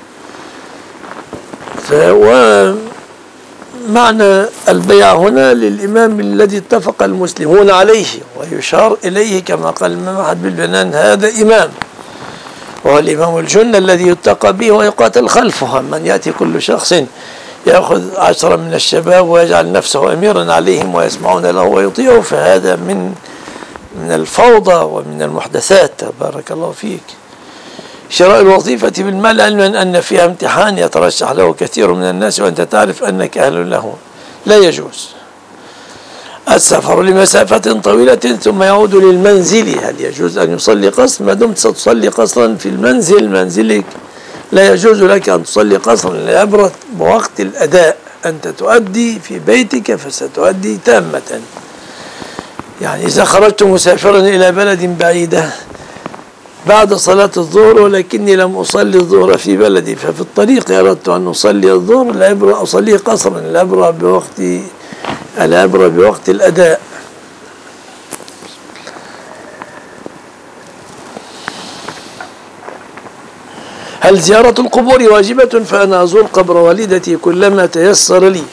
ومعنى البيع هنا للإمام الذي اتفق المسلمون عليه، ويشار إليه كما قال الإمام أحمد بالبنان: هذا إمام، وهو الإمام الجن الذي يتقى به ويقاتل خلفه. من يأتي كل شخص يأخذ عشرة من الشباب ويجعل نفسه أميرا عليهم ويسمعون له ويطيعه، فهذا من من الفوضى ومن المحدثات. بارك الله فيك. شراء الوظيفة بالمال علما أن فيها امتحان يترشح له كثير من الناس وأنت تعرف أنك أهل له، لا يجوز. السفر لمسافة طويلة ثم يعود للمنزل، هل يجوز أن يصلي قصر؟ ما دمت ستصلي قصرا في المنزل منزلك لا يجوز لك أن تصلي قصرا، العبرة بوقت الأداء. أنت تؤدي في بيتك فستؤدي تامة. يعني إذا خرجت مسافرا إلى بلد بعيدة بعد صلاة الظهر ولكني لم أصلي الظهر في بلدي، ففي الطريق أردت أن أصلي الظهر، العبرة أصلي قصرا، العبرة بوقت العبرة بوقت الأداء. هل زيارة القبور واجبة؟ فأنا أزور قبر والدتي كلما تيسر لي،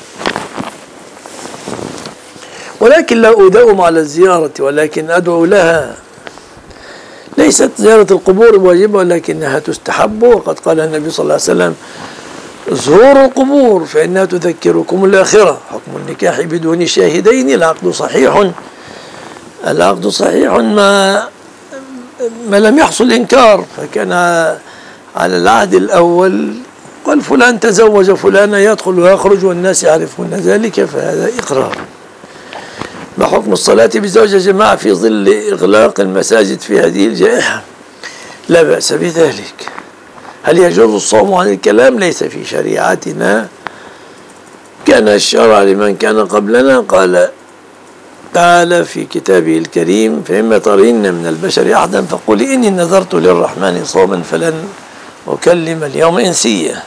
ولكن لا أداوم على الزيارة، ولكن أدعو لها. ليست زيارة القبور واجبة ولكنها تستحب، وقد قال النبي صلى الله عليه وسلم: زوروا القبور فإنها تذكركم الآخرة. حكم النكاح بدون شاهدين: العقد صحيح، العقد صحيح ما ما لم يحصل إنكار، فكان على العهد الأول قال فلان تزوج فلانا يدخل ويخرج والناس يعرفون ذلك، فهذا إقرار. ما حكم الصلاة بزوجة جماعة في ظل إغلاق المساجد في هذه الجائحة؟ لا بأس بذلك. هل يجوز الصوم عن الكلام؟ ليس في شريعتنا. كان الشرع لمن كان قبلنا، قال تعالى في كتابه الكريم: فإما ترين من البشر أحدا فقولي إني نذرت للرحمن صوما فلن أكلم اليوم إنسيا.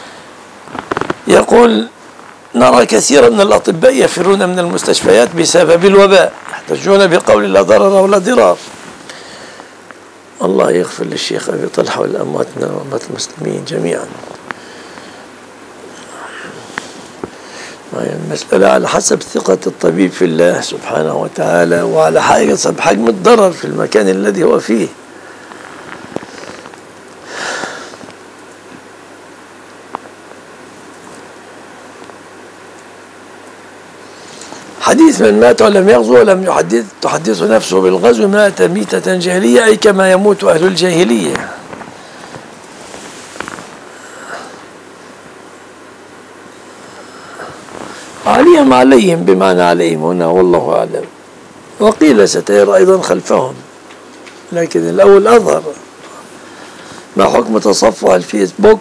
يقول: نرى كثيرا من الأطباء يفرون من المستشفيات بسبب الوباء، يحتجون بقول لا ضرر ولا ضرار. الله يغفر للشيخ أبي طلحة والأمواتنا وأموات المسلمين جميعا. المسألة على حسب ثقة الطبيب في الله سبحانه وتعالى، وعلى حسب حجم الضرر في المكان الذي هو فيه. حديث: من مات ولم يغزو ولم يحدث تحدث نفسه بالغزو مات ميتة جاهلية، أي كما يموت أهل الجاهلية. عليهم عليهم بمعنى عليهم هنا، والله أعلم. وقيل ستير أيضا خلفهم، لكن الأول أظهر. ما حكم تصفح الفيسبوك؟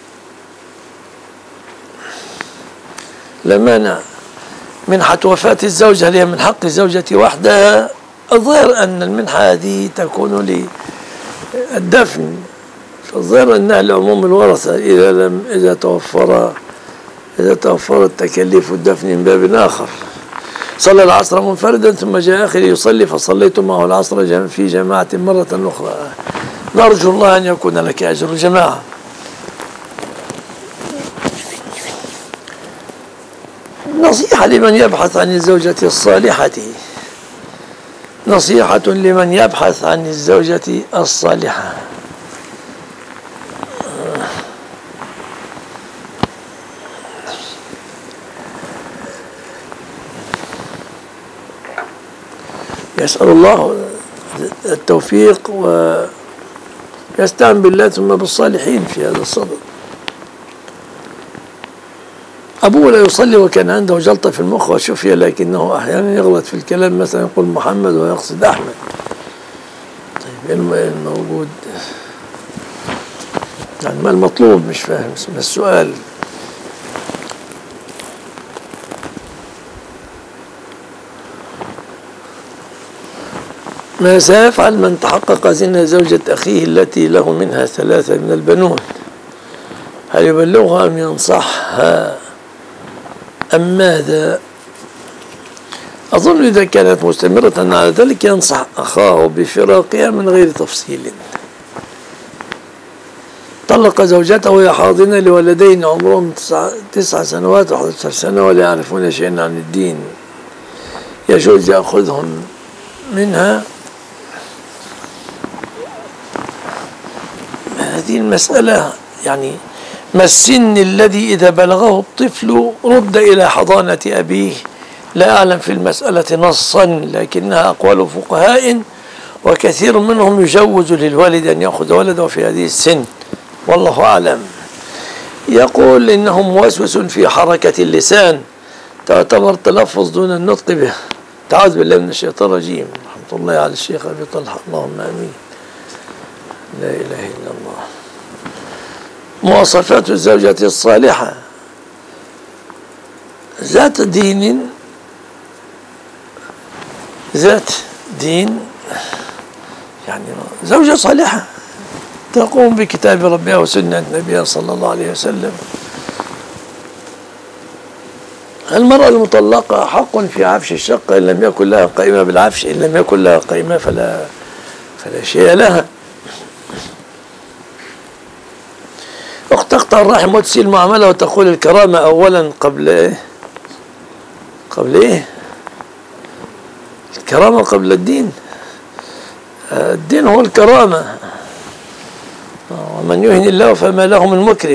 لمانع. منحة وفاة الزوجة هل هي من حق الزوجة وحدها؟ الظاهر أن المنحة هذه تكون للدفن، فالظاهر أنها لعموم الورثة إذا لم إذا توفر إذا توفرت تكاليف الدفن من باب آخر. صلى العصر منفردا ثم جاء آخر يصلي فصليت معه العصر في جماعة مرة أخرى. نرجو الله أن يكون لك أجر الجماعة. نصيحة لمن يبحث عن الزوجة الصالحة، نصيحة لمن يبحث عن الزوجة الصالحة. يسأل الله التوفيق ويستعن بالله ثم بالصالحين في هذا الصدد. أبوه لا يصلي وكان عنده جلطة في المخ وشفي، لكنه أحيانا يغلط في الكلام، مثلا يقول محمد ويقصد أحمد. طيب الموجود يعني ما المطلوب؟ مش فاهم اسم السؤال. ما سيفعل من تحقق زنا زوجة أخيه التي له منها ثلاثة من البنون؟ هل يبلغها أم ينصحها أم ماذا؟ أظن إذا كانت مستمرة على ذلك ينصح أخاه بفراقها من غير تفصيل. طلق زوجته وهي حاضنة لولدين عمرهم تسع, تسع سنوات وأحد عشر سنة ولا يعرفون شيئا عن الدين، يجوز يأخذهم منها؟ هذه المسألة يعني ما السن الذي إذا بلغه الطفل رد إلى حضانة أبيه؟ لا أعلم في المسألة نصا، لكنها أقوال فقهاء، وكثير منهم يجوز للوالد أن يأخذ ولده في هذه السن، والله أعلم. يقول إنه موسوس في حركة اللسان، تعتبر تلفظ دون النطق به. تعوذ بالله من الشيطان الرجيم. رحمة الله على الشيخ أبي طلحة، اللهم آمين. لا إله إلا الله. مواصفات الزوجة الصالحة: ذات دين، ذات دين يعني زوجة صالحة تقوم بكتاب ربها وسنة نبيها صلى الله عليه وسلم. المرأة المطلقة حق في عفش الشقة إن لم يكن لها قائمة بالعفش، إن لم يكن لها قائمة فلا فلا شيء لها. أخت تقطع الرحم وتسيء المعاملة وتقول الكرامة أولا قبل إيه؟ قبل إيه؟ الكرامة قبل الدين. الدين هو الكرامة، ومن يهن الله فما له من مكرم.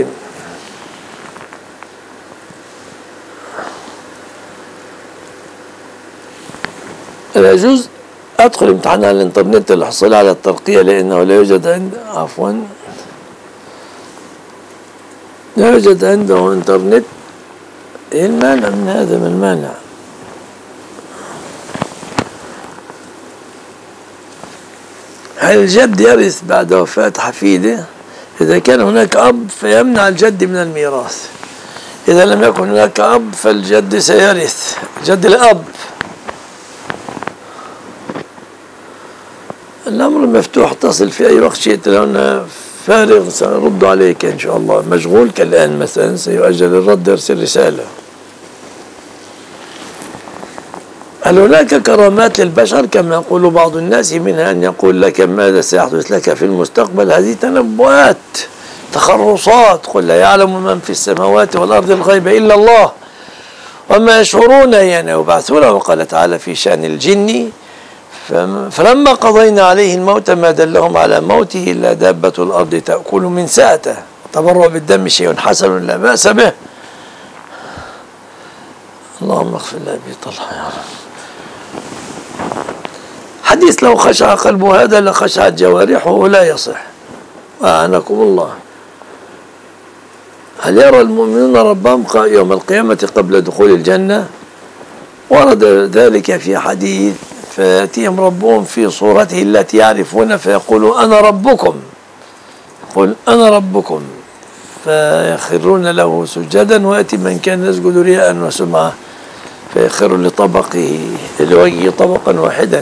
لا يجوز أدخل امتحان على الإنترنت للحصول على الترقية، لأنه لا يوجد عند عفوا لا يوجد عنده إنترنت. إيه المانع من هذا؟ من المانع؟ هل الجد يرث بعد وفاة حفيده؟ إذا كان هناك أب فيمنع الجد من الميراث، إذا لم يكن هناك أب فالجد سيرث، جد الأب. الأمر مفتوح، تصل في أي وقت شئت. لو أنا فارغ سأرد عليك إن شاء الله، مشغول كالآن مثلا سيؤجل الرد، يرسل رسالة. هل هناك كرامات للبشر كما يقول بعض الناس؟ منها أن يقول لك ماذا سيحدث لك في المستقبل. هذه تنبؤات، تخرصات. قل لا يعلم من في السماوات والأرض الغيب إلا الله وما يشعرون أيان يبعثون. وقال تعالى في شأن الجن فلما قضينا عليه الموت ما دلهم على موته إلا دابة الأرض تأكل من سأته. تبرع بالدم شيء حسن لا بأس به. اللهم اغفر لأبي طلحة يا رب. حديث لو خشع قلبه هذا لخشعت جوارحه لا يصح، أعانكم الله. هل يرى المؤمنون ربهم يوم القيامة قبل دخول الجنة؟ ورد ذلك في حديث فيأتيهم ربهم في صورته التي يعرفون فيقولوا أنا ربكم، قل أنا ربكم، فيخرون له سجدا. ويأتي من كان يسجد رياء وسمعة فيخر لطبقه لوجهه طبقا واحدا.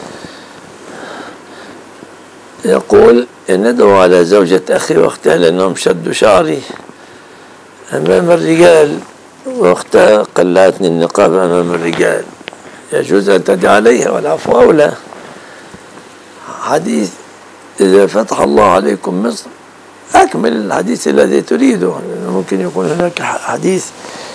يقول ندعو على زوجة أخي وأختها لأنهم شدوا شعري أمام الرجال، وأختها قلعتني النقاب أمام الرجال، يجوز أن تدعي عليها والعفو أولى. حديث إذا فتح الله عليكم مصر، أكمل الحديث الذي تريده. ممكن يكون هناك حديث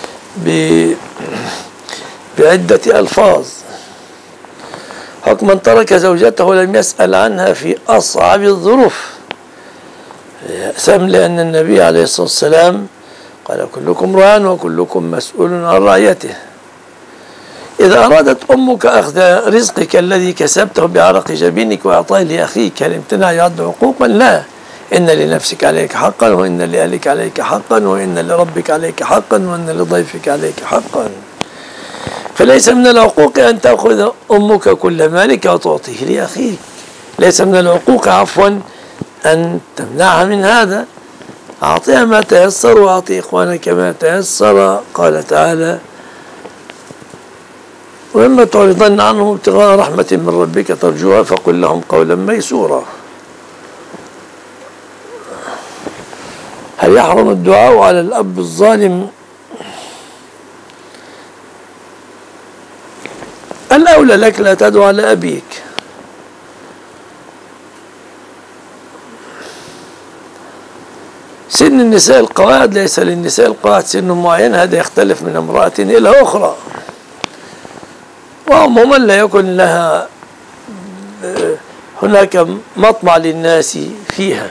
بعدة ألفاظ. حكم من ترك زوجته ولم يسأل عنها في أصعب الظروف. يأسم لأن النبي عليه الصلاة والسلام قال كلكم راع وكلكم مسؤول عن رعيته. إذا أرادت أمك أخذ رزقك الذي كسبته بعرق جبينك وإعطائه لأخيك، هل امتناع يعد عقوقا؟ لا، إن لنفسك عليك حقا، وإن لأهلك عليك حقا، وإن لربك عليك حقا، وإن لضيفك عليك حقا. فليس من العقوق أن تأخذ أمك كل مالك وتعطيه لأخيك. ليس من العقوق عفوا أن تمنعها من هذا. أعطيها ما تيسر وأعطي إخوانك ما تيسر. قال تعالى وإما تعرضن عنهم ابتغاء رحمة من ربك ترجوها فقل لهم قولا ميسورا. هل يحرم الدعاء على الأب الظالم؟ الأولى لك لا تدعو على أبيك. سن النساء القواعد ليس للنساء القواعد سن معين، هذا يختلف من امرأة إلى أخرى. وعموما لا يكن لها هناك مطمع للناس فيها.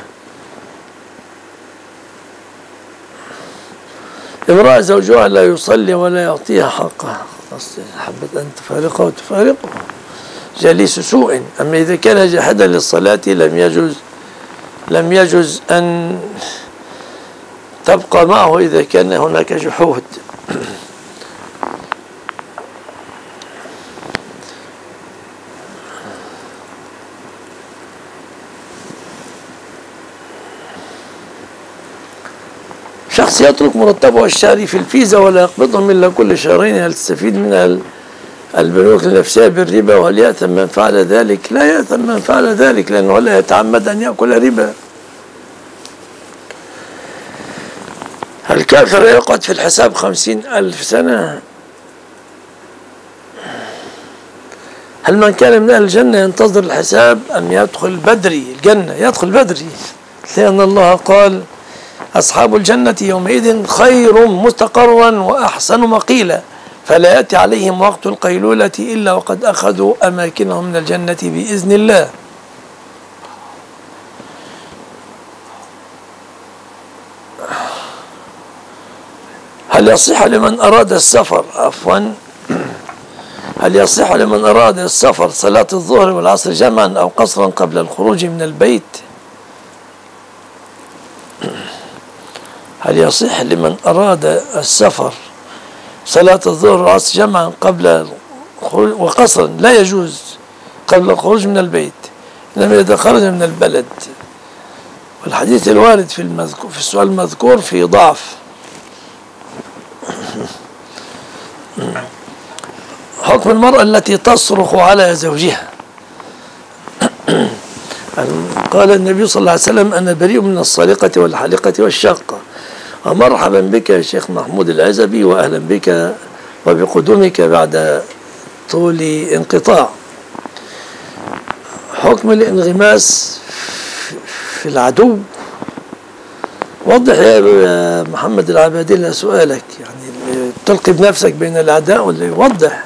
امرأة زوجها لا يصلي ولا يعطيها حقها، حبت أن تفارقه وتفارقه، جليس سوء. أما إذا كان جاحدا للصلاة لم يجوز لم يجوز أن تبقى معه إذا كان هناك جحود. شخص يترك مرتبه الشهري في الفيزا ولا يقبضهم إلا كل شهرين، هل تستفيد منها البنوك النفسية بالربا؟ وهل يأثم من فعل ذلك؟ لا يأثم من فعل ذلك، لأنه لا يتعمد أن يأكل ربا. هل كافر يقعد في الحساب خمسين ألف سنة؟ هل من كان من أهل الجنة ينتظر الحساب أم يدخل بدري الجنة؟ يدخل بدري، لأن الله قال أصحاب الجنة يومئذ خير مستقرا وأحسن مقيلا فلا يأتي عليهم وقت القيلولة إلا وقد أخذوا أماكنهم من الجنة بإذن الله. هل يصح لمن أراد السفر عفوا هل يصح لمن أراد السفر صلاة الظهر والعصر جمعا أو قصرا قبل الخروج من البيت؟ هل يصح لمن أراد السفر صلاة الظهر والعصر جمعا قبل الخروج وقصرا؟ لا يجوز قبل الخروج من البيت إنما إذا خرج من البلد. والحديث الوارد في المذكور في السؤال المذكور في ضعف. حكم المرأة التي تصرخ على زوجها. قال النبي صلى الله عليه وسلم أنا بريء من الصريقة والحالقة والشاقة. ومرحبا بك يا شيخ محمود العزبي وأهلا بك وبقدومك بعد طول انقطاع. حكم الانغماس في العدو. وضح يا محمد العبادلة سؤالك، يعني تلقي بنفسك بين الأعداء ولا يوضح.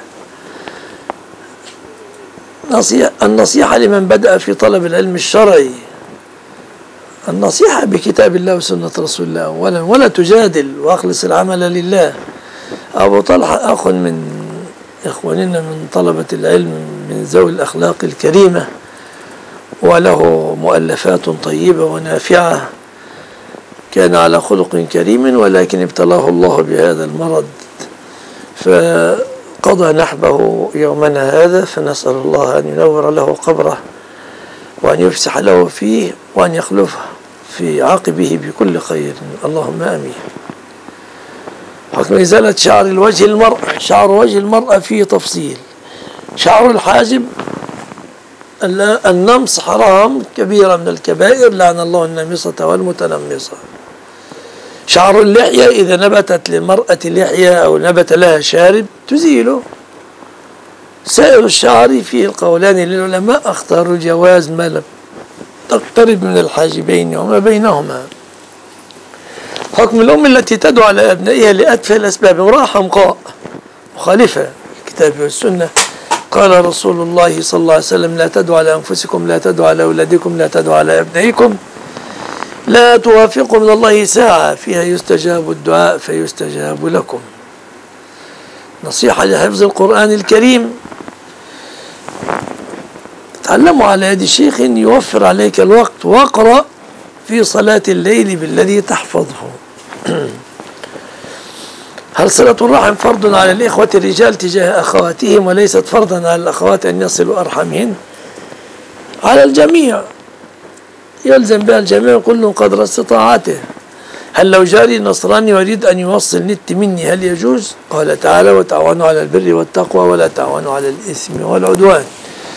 النصيحة لمن بدأ في طلب العلم الشرعي، النصيحة بكتاب الله وسنة رسول الله أولا، ولا تجادل وأخلص العمل لله. أبو طلحة أخ من إخواننا من طلبة العلم من ذوي الأخلاق الكريمة وله مؤلفات طيبة ونافعة، كان على خلق كريم ولكن ابتلاه الله بهذا المرض فقضى نحبه يومنا هذا، فنسأل الله أن ينور له قبره وأن يفسح له فيه وأن يخلفه في عاقبه بكل خير، اللهم آمين. حكم إزالة شعر الوجه المرأة. شعر وجه المرأة فيه تفصيل. شعر الحاجب النمص حرام كبيرة من الكبائر، لعن الله النامصة والمتنمصة. شعر اللحية إذا نبتت للمرأة لحية أو نبت لها شارب تزيله. سائر الشعر فيه القولان للعلماء، اختاروا الجواز ما لم تقترب من الحاجبين وما بينهما. حكم الأم التي تدعو على أبنائها لأتفه الأسباب. امرأة حمقاء مخالفة الكتاب والسنة. قال رسول الله صلى الله عليه وسلم لا تدعوا على أنفسكم، لا تدعوا على أولادكم، لا تدعوا على أبنائكم، لا توافقوا من الله ساعة فيها يستجاب الدعاء فيستجاب لكم. نصيحة لحفظ القرآن الكريم. تعلموا على يد شيخ يوفر عليك الوقت، واقرأ في صلاة الليل بالذي تحفظه. هل صلة الرحم فرض على الإخوة الرجال تجاه أخواتهم وليست فرضا على الأخوات أن يصلوا أرحامهن؟ على الجميع، يلزم بها الجميع كل قدر استطاعته. هل لو جاري نصراني يريد أن يوصل نت مني هل يجوز؟ قال تعالى وتعاونوا على البر والتقوى ولا تعاونوا على الإثم والعدوان.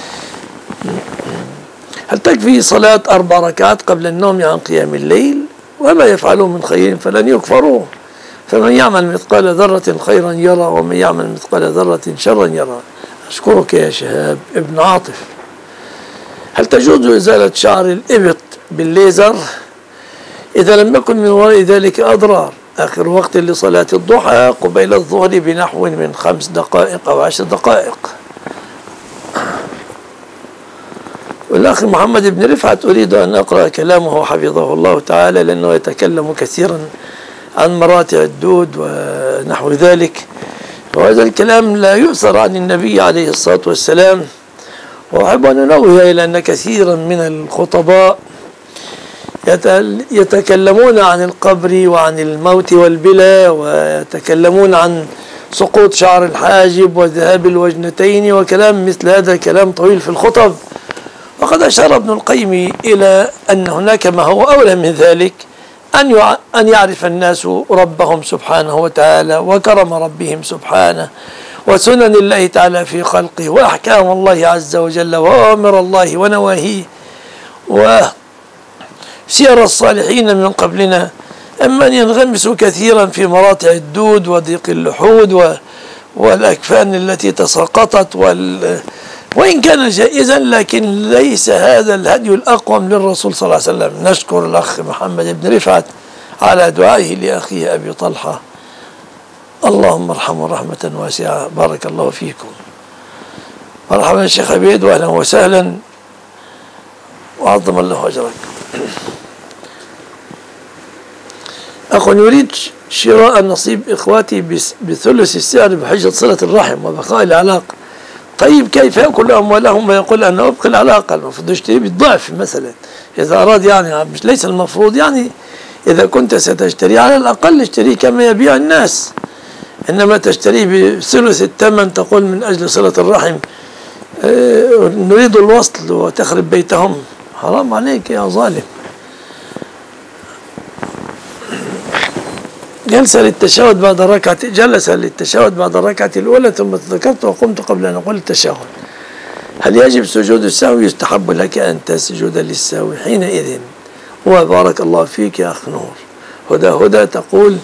هل تكفي صلاة أربع ركعات قبل النوم عن قيام الليل؟ وما يفعلوا من خير فلن يكفروه، فمن يعمل مثقال ذرة خيرا يرى ومن يعمل مثقال ذرة شرا يرى. أشكرك يا شهاب ابن عاطف. هل تجوز إزالة شعر الإبط بالليزر إذا لم يكن من وراء ذلك أضرار؟ آخر وقت لصلاة الضحى قبيل الظهر بنحو من خمس دقائق أو عشر دقائق. والأخ محمد بن رفعت أريد أن أقرأ كلامه حفظه الله تعالى لأنه يتكلم كثيرا عن مراتع الدود ونحو ذلك، وهذا الكلام لا يؤثر عن النبي عليه الصلاة والسلام. وأحب أن أنوه إلى أن كثيرا من الخطباء يتكلمون عن القبر وعن الموت والبلا، ويتكلمون عن سقوط شعر الحاجب وذهاب الوجنتين وكلام مثل هذا، كلام طويل في الخطب. وقد أشار ابن القيم إلى أن هناك ما هو أولى من ذلك، أن أن يعرف الناس ربهم سبحانه وتعالى وكرم ربهم سبحانه وسنن الله تعالى في خلقه وأحكام الله عز وجل وأوامر الله ونواهيه وسير الصالحين من قبلنا، أما أن ينغمسوا كثيرا في مراتع الدود وضيق اللحود والأكفان التي تساقطت وال وإن كان جائزا لكن ليس هذا الهدي الأقوم للرسول صلى الله عليه وسلم. نشكر الأخ محمد بن رفعت على دعائه لأخيه أبي طلحة. اللهم ارحمه رحمة واسعة. بارك الله فيكم. مرحبا يا شيخ عبيد، وأهلا وسهلا، وعظم الله أجرك. أخ يريد شراء نصيب إخواتي بثلث السعر بحجة صلة الرحم وبقاء العلاقة. طيب كيف يأكل أموالهم ويقول أنا أبقي العلاقة؟ المفروض يشتري بالضعف مثلا إذا أراد، يعني مش ليس المفروض، يعني إذا كنت ستشتري على الأقل اشتري كما يبيع الناس، إنما تشتريه بثلث الثمن تقول من أجل صلة الرحم اه نريد الوصل وتخرب بيتهم. حرام عليك يا ظالم. جلس للتشهد بعد الركعة جلس للتشهد بعد الركعة الأولى ثم تذكرت وقمت قبل أن أقول التشهد. هل يجب سجود السهو؟ يستحب لك أن تسجد للسهو حينئذ. وبارك الله فيك يا أخ نور. هدى هدى تقول: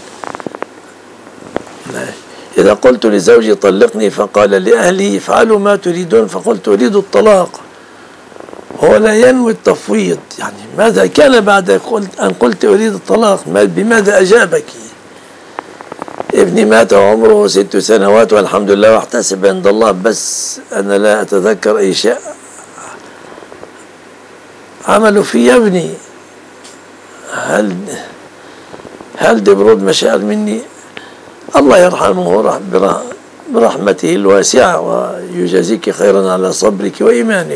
إذا قلت لزوجي طلقني فقال لأهلي افعلوا ما تريدون فقلت أريد الطلاق، هو لا ينوي التفويض، يعني ماذا كان بعد أن قلت أريد الطلاق؟ بماذا أجابك؟ ابني مات وعمره ست سنوات والحمد لله واحتسب عند الله، بس أنا لا أتذكر أي شيء عملوا في ابني. هل هل دي برود مشاعر مني؟ الله يرحمه برحمته الواسعة ويجازيك خيرا على صبرك وإيمانك.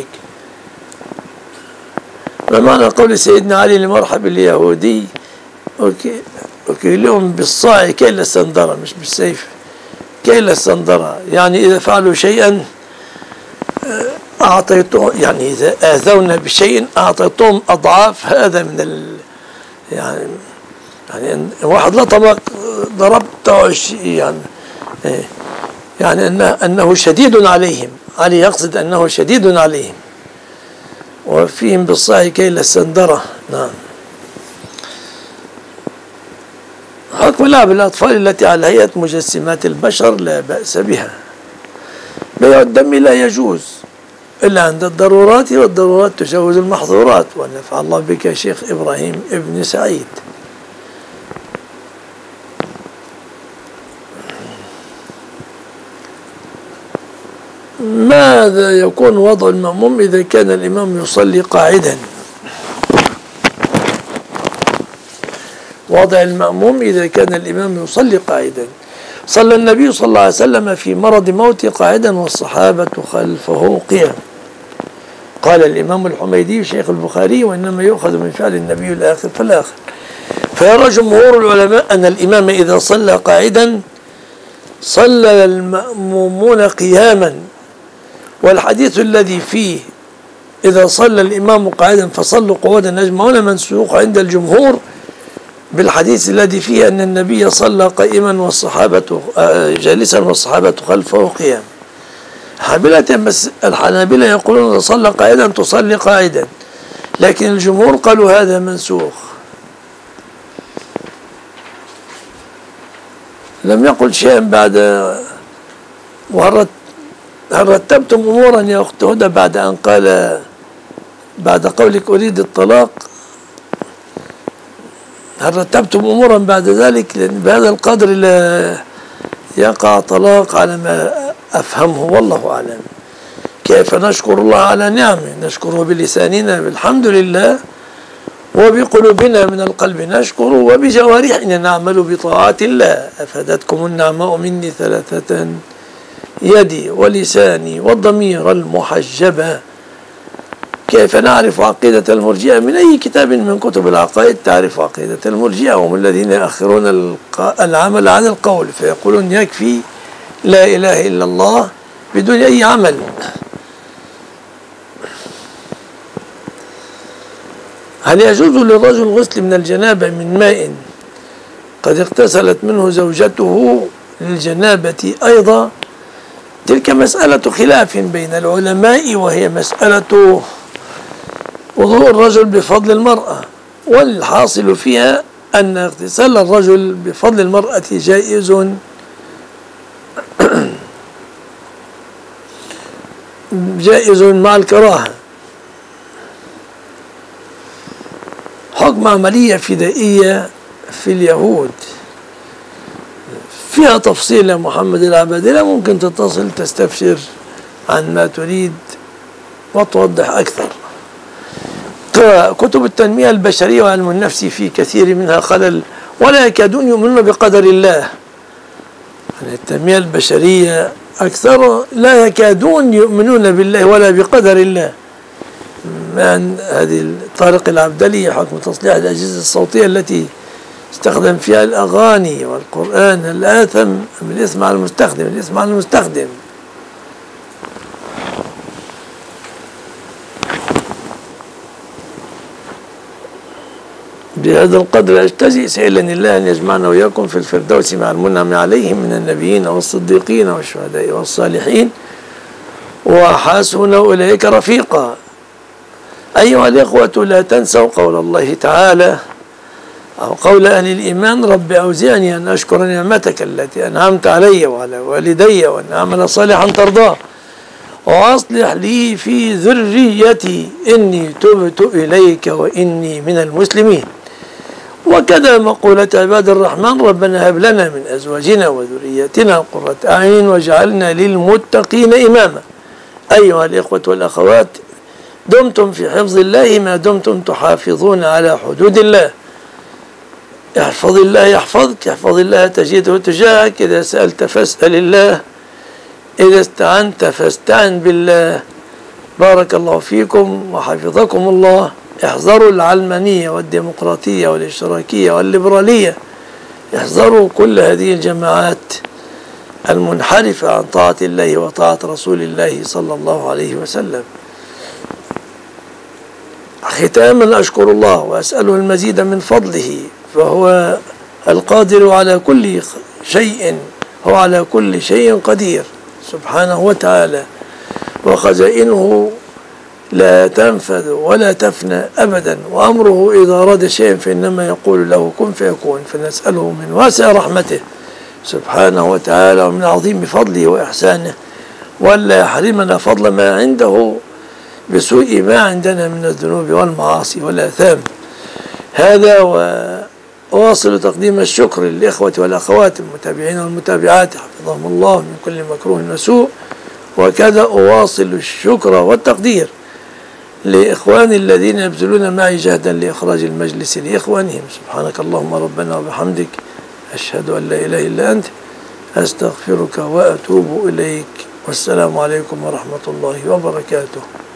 ما معنى قول سيدنا علي لمرحب اليهودي أوكي أوكي لهم بالصاع كيل السندرة، مش بالسيف، كيل السندرة، يعني إذا فعلوا شيئا أعطيتهم، يعني إذا آذونا بشيء أعطيتهم أضعاف هذا من ال يعني يعني واحد لطمك ضربته يعني يعني أنه, أنه شديد عليهم. علي يقصد أنه شديد عليهم وفيهم بالصاع كيل السندرة. نعم. حكم لعب الأطفال التي على هيئة مجسمات البشر لا بأس بها. بيع الدم لا يجوز إلا عند الضرورات، والضرورات تجوز المحظورات. ونفع الله بك يا شيخ إبراهيم ابن سعيد. ماذا يكون وضع المأموم إذا كان الإمام يصلي قاعدا؟ وضع المأموم إذا كان الإمام يصلي قاعدا. صلى النبي صلى الله عليه وسلم في مرض موته قاعدا والصحابة خلفه قيام. قال الإمام الحميدي شيخ البخاري: وإنما يؤخذ من فعل النبي الآخر فالآخر. فيرى جمهور العلماء أن الإمام إذا صلى قاعدا صلى المأمومون قياما، والحديث الذي فيه إذا صلى الإمام قاعدا فصلوا قعودا أجمعون منسوق عند الجمهور بالحديث الذي فيه أن النبي صلى قائما والصحابة جالسا والصحابة خلفه قيام. الحنابلة يقولون إذا صلى قاعدا تصلي قاعدا، لكن الجمهور قالوا هذا منسوخ. لم يقل شيئا بعد. وهل رتبتم أمورا يا أخت هدى بعد أن قال بعد قولك أريد الطلاق؟ هل رتبتم أمورا بعد ذلك؟ لأن بهذا القدر لا يقع طلاق على ما أفهمه، والله أعلم. كيف نشكر الله على نعمه؟ نشكره بلساننا بالحمد لله، وبقلوبنا من القلب نشكر، وبجوارحنا نعمل بطاعات الله. أفادتكم النعماء مني ثلاثة: يدي ولساني والضمير المحجبة. كيف نعرف عقيدة المرجئة؟ من أي كتاب من كتب العقائد تعرف عقيدة المرجئة. هم الذين يأخرون العمل عن القول فيقولون يكفي لا إله إلا الله بدون أي عمل. هل يجوز للرجل الغسل من الجنابة من ماء قد اغتسلت منه زوجته للجنابة أيضا؟ تلك مسألة خلاف بين العلماء، وهي مسألة وضوء الرجل بفضل المرأة، والحاصل فيها أن اغتسال الرجل بفضل المرأة جائز جائز مع الكراهة. حكم عملية فدائية في اليهود فيها تفصيل يا محمد العبادي، لا ممكن تتصل تستفسر عن ما تريد وتوضح أكثر. كتب التنمية البشرية وعلم النفس في كثير منها خلل ولا يكادون يؤمنون بقدر الله. يعني التنمية البشرية أكثر لا يكادون يؤمنون بالله ولا بقدر الله. من هذه طارق العبدلي حكم تصليح الأجهزة الصوتية التي استخدم فيها الأغاني والقرآن، الآثم من الإثم على المستخدم، الإثم على المستخدم. بهذا القدر أجتزئ، سائلا الله أن يجمعنا وإياكم في الفردوس مع المنعم عليهم من النبيين والصديقين والشهداء والصالحين وحسن أولئك رفيقا. أيها الإخوة، لا تنسوا قول الله تعالى أو قول أهل الإيمان: رب أوزعني أن أشكر نعمتك التي أنعمت علي وعلى والدي وأن أعمل صالحا ترضاه وأصلح لي في ذريتي إني تبت إليك وإني من المسلمين. وكذا مقولة عباد الرحمن: ربنا هب لنا من أزواجنا وذريتنا قرة أعين واجعلنا للمتقين إماما. أيها الإخوة والأخوات، دمتم في حفظ الله ما دمتم تحافظون على حدود الله. احفظ الله يحفظك، احفظ الله تجده تجاهك، إذا سألت فاسأل الله، إذا استعنت فاستعن بالله. بارك الله فيكم وحفظكم الله. احذروا العلمانية والديمقراطية والاشتراكية والليبرالية، احذروا كل هذه الجماعات المنحرفة عن طاعة الله وطاعة رسول الله صلى الله عليه وسلم. ختاما أشكر الله وأسأله المزيد من فضله، فهو القادر على كل شيء، هو على كل شيء قدير سبحانه وتعالى، وخزائنه لا تنفذ ولا تفنى أبدا، وأمره إذا أراد شيئا فإنما يقول له كن فيكون. فنسأله من واسع رحمته سبحانه وتعالى ومن عظيم فضله وإحسانه، ولا يحرمنا فضل ما عنده بسوء ما عندنا من الذنوب والمعاصي والآثام. هذا وأواصل تقديم الشكر للإخوة والأخوات المتابعين والمتابعات حفظهم الله من كل مكروه وسوء، وكذا أواصل الشكر والتقدير لإخواني الذين يبذلون معي جهدا لإخراج المجلس لإخوانهم. سبحانك اللهم ربنا وبحمدك، أشهد أن لا إله إلا أنت، أستغفرك وأتوب إليك، والسلام عليكم ورحمة الله وبركاته.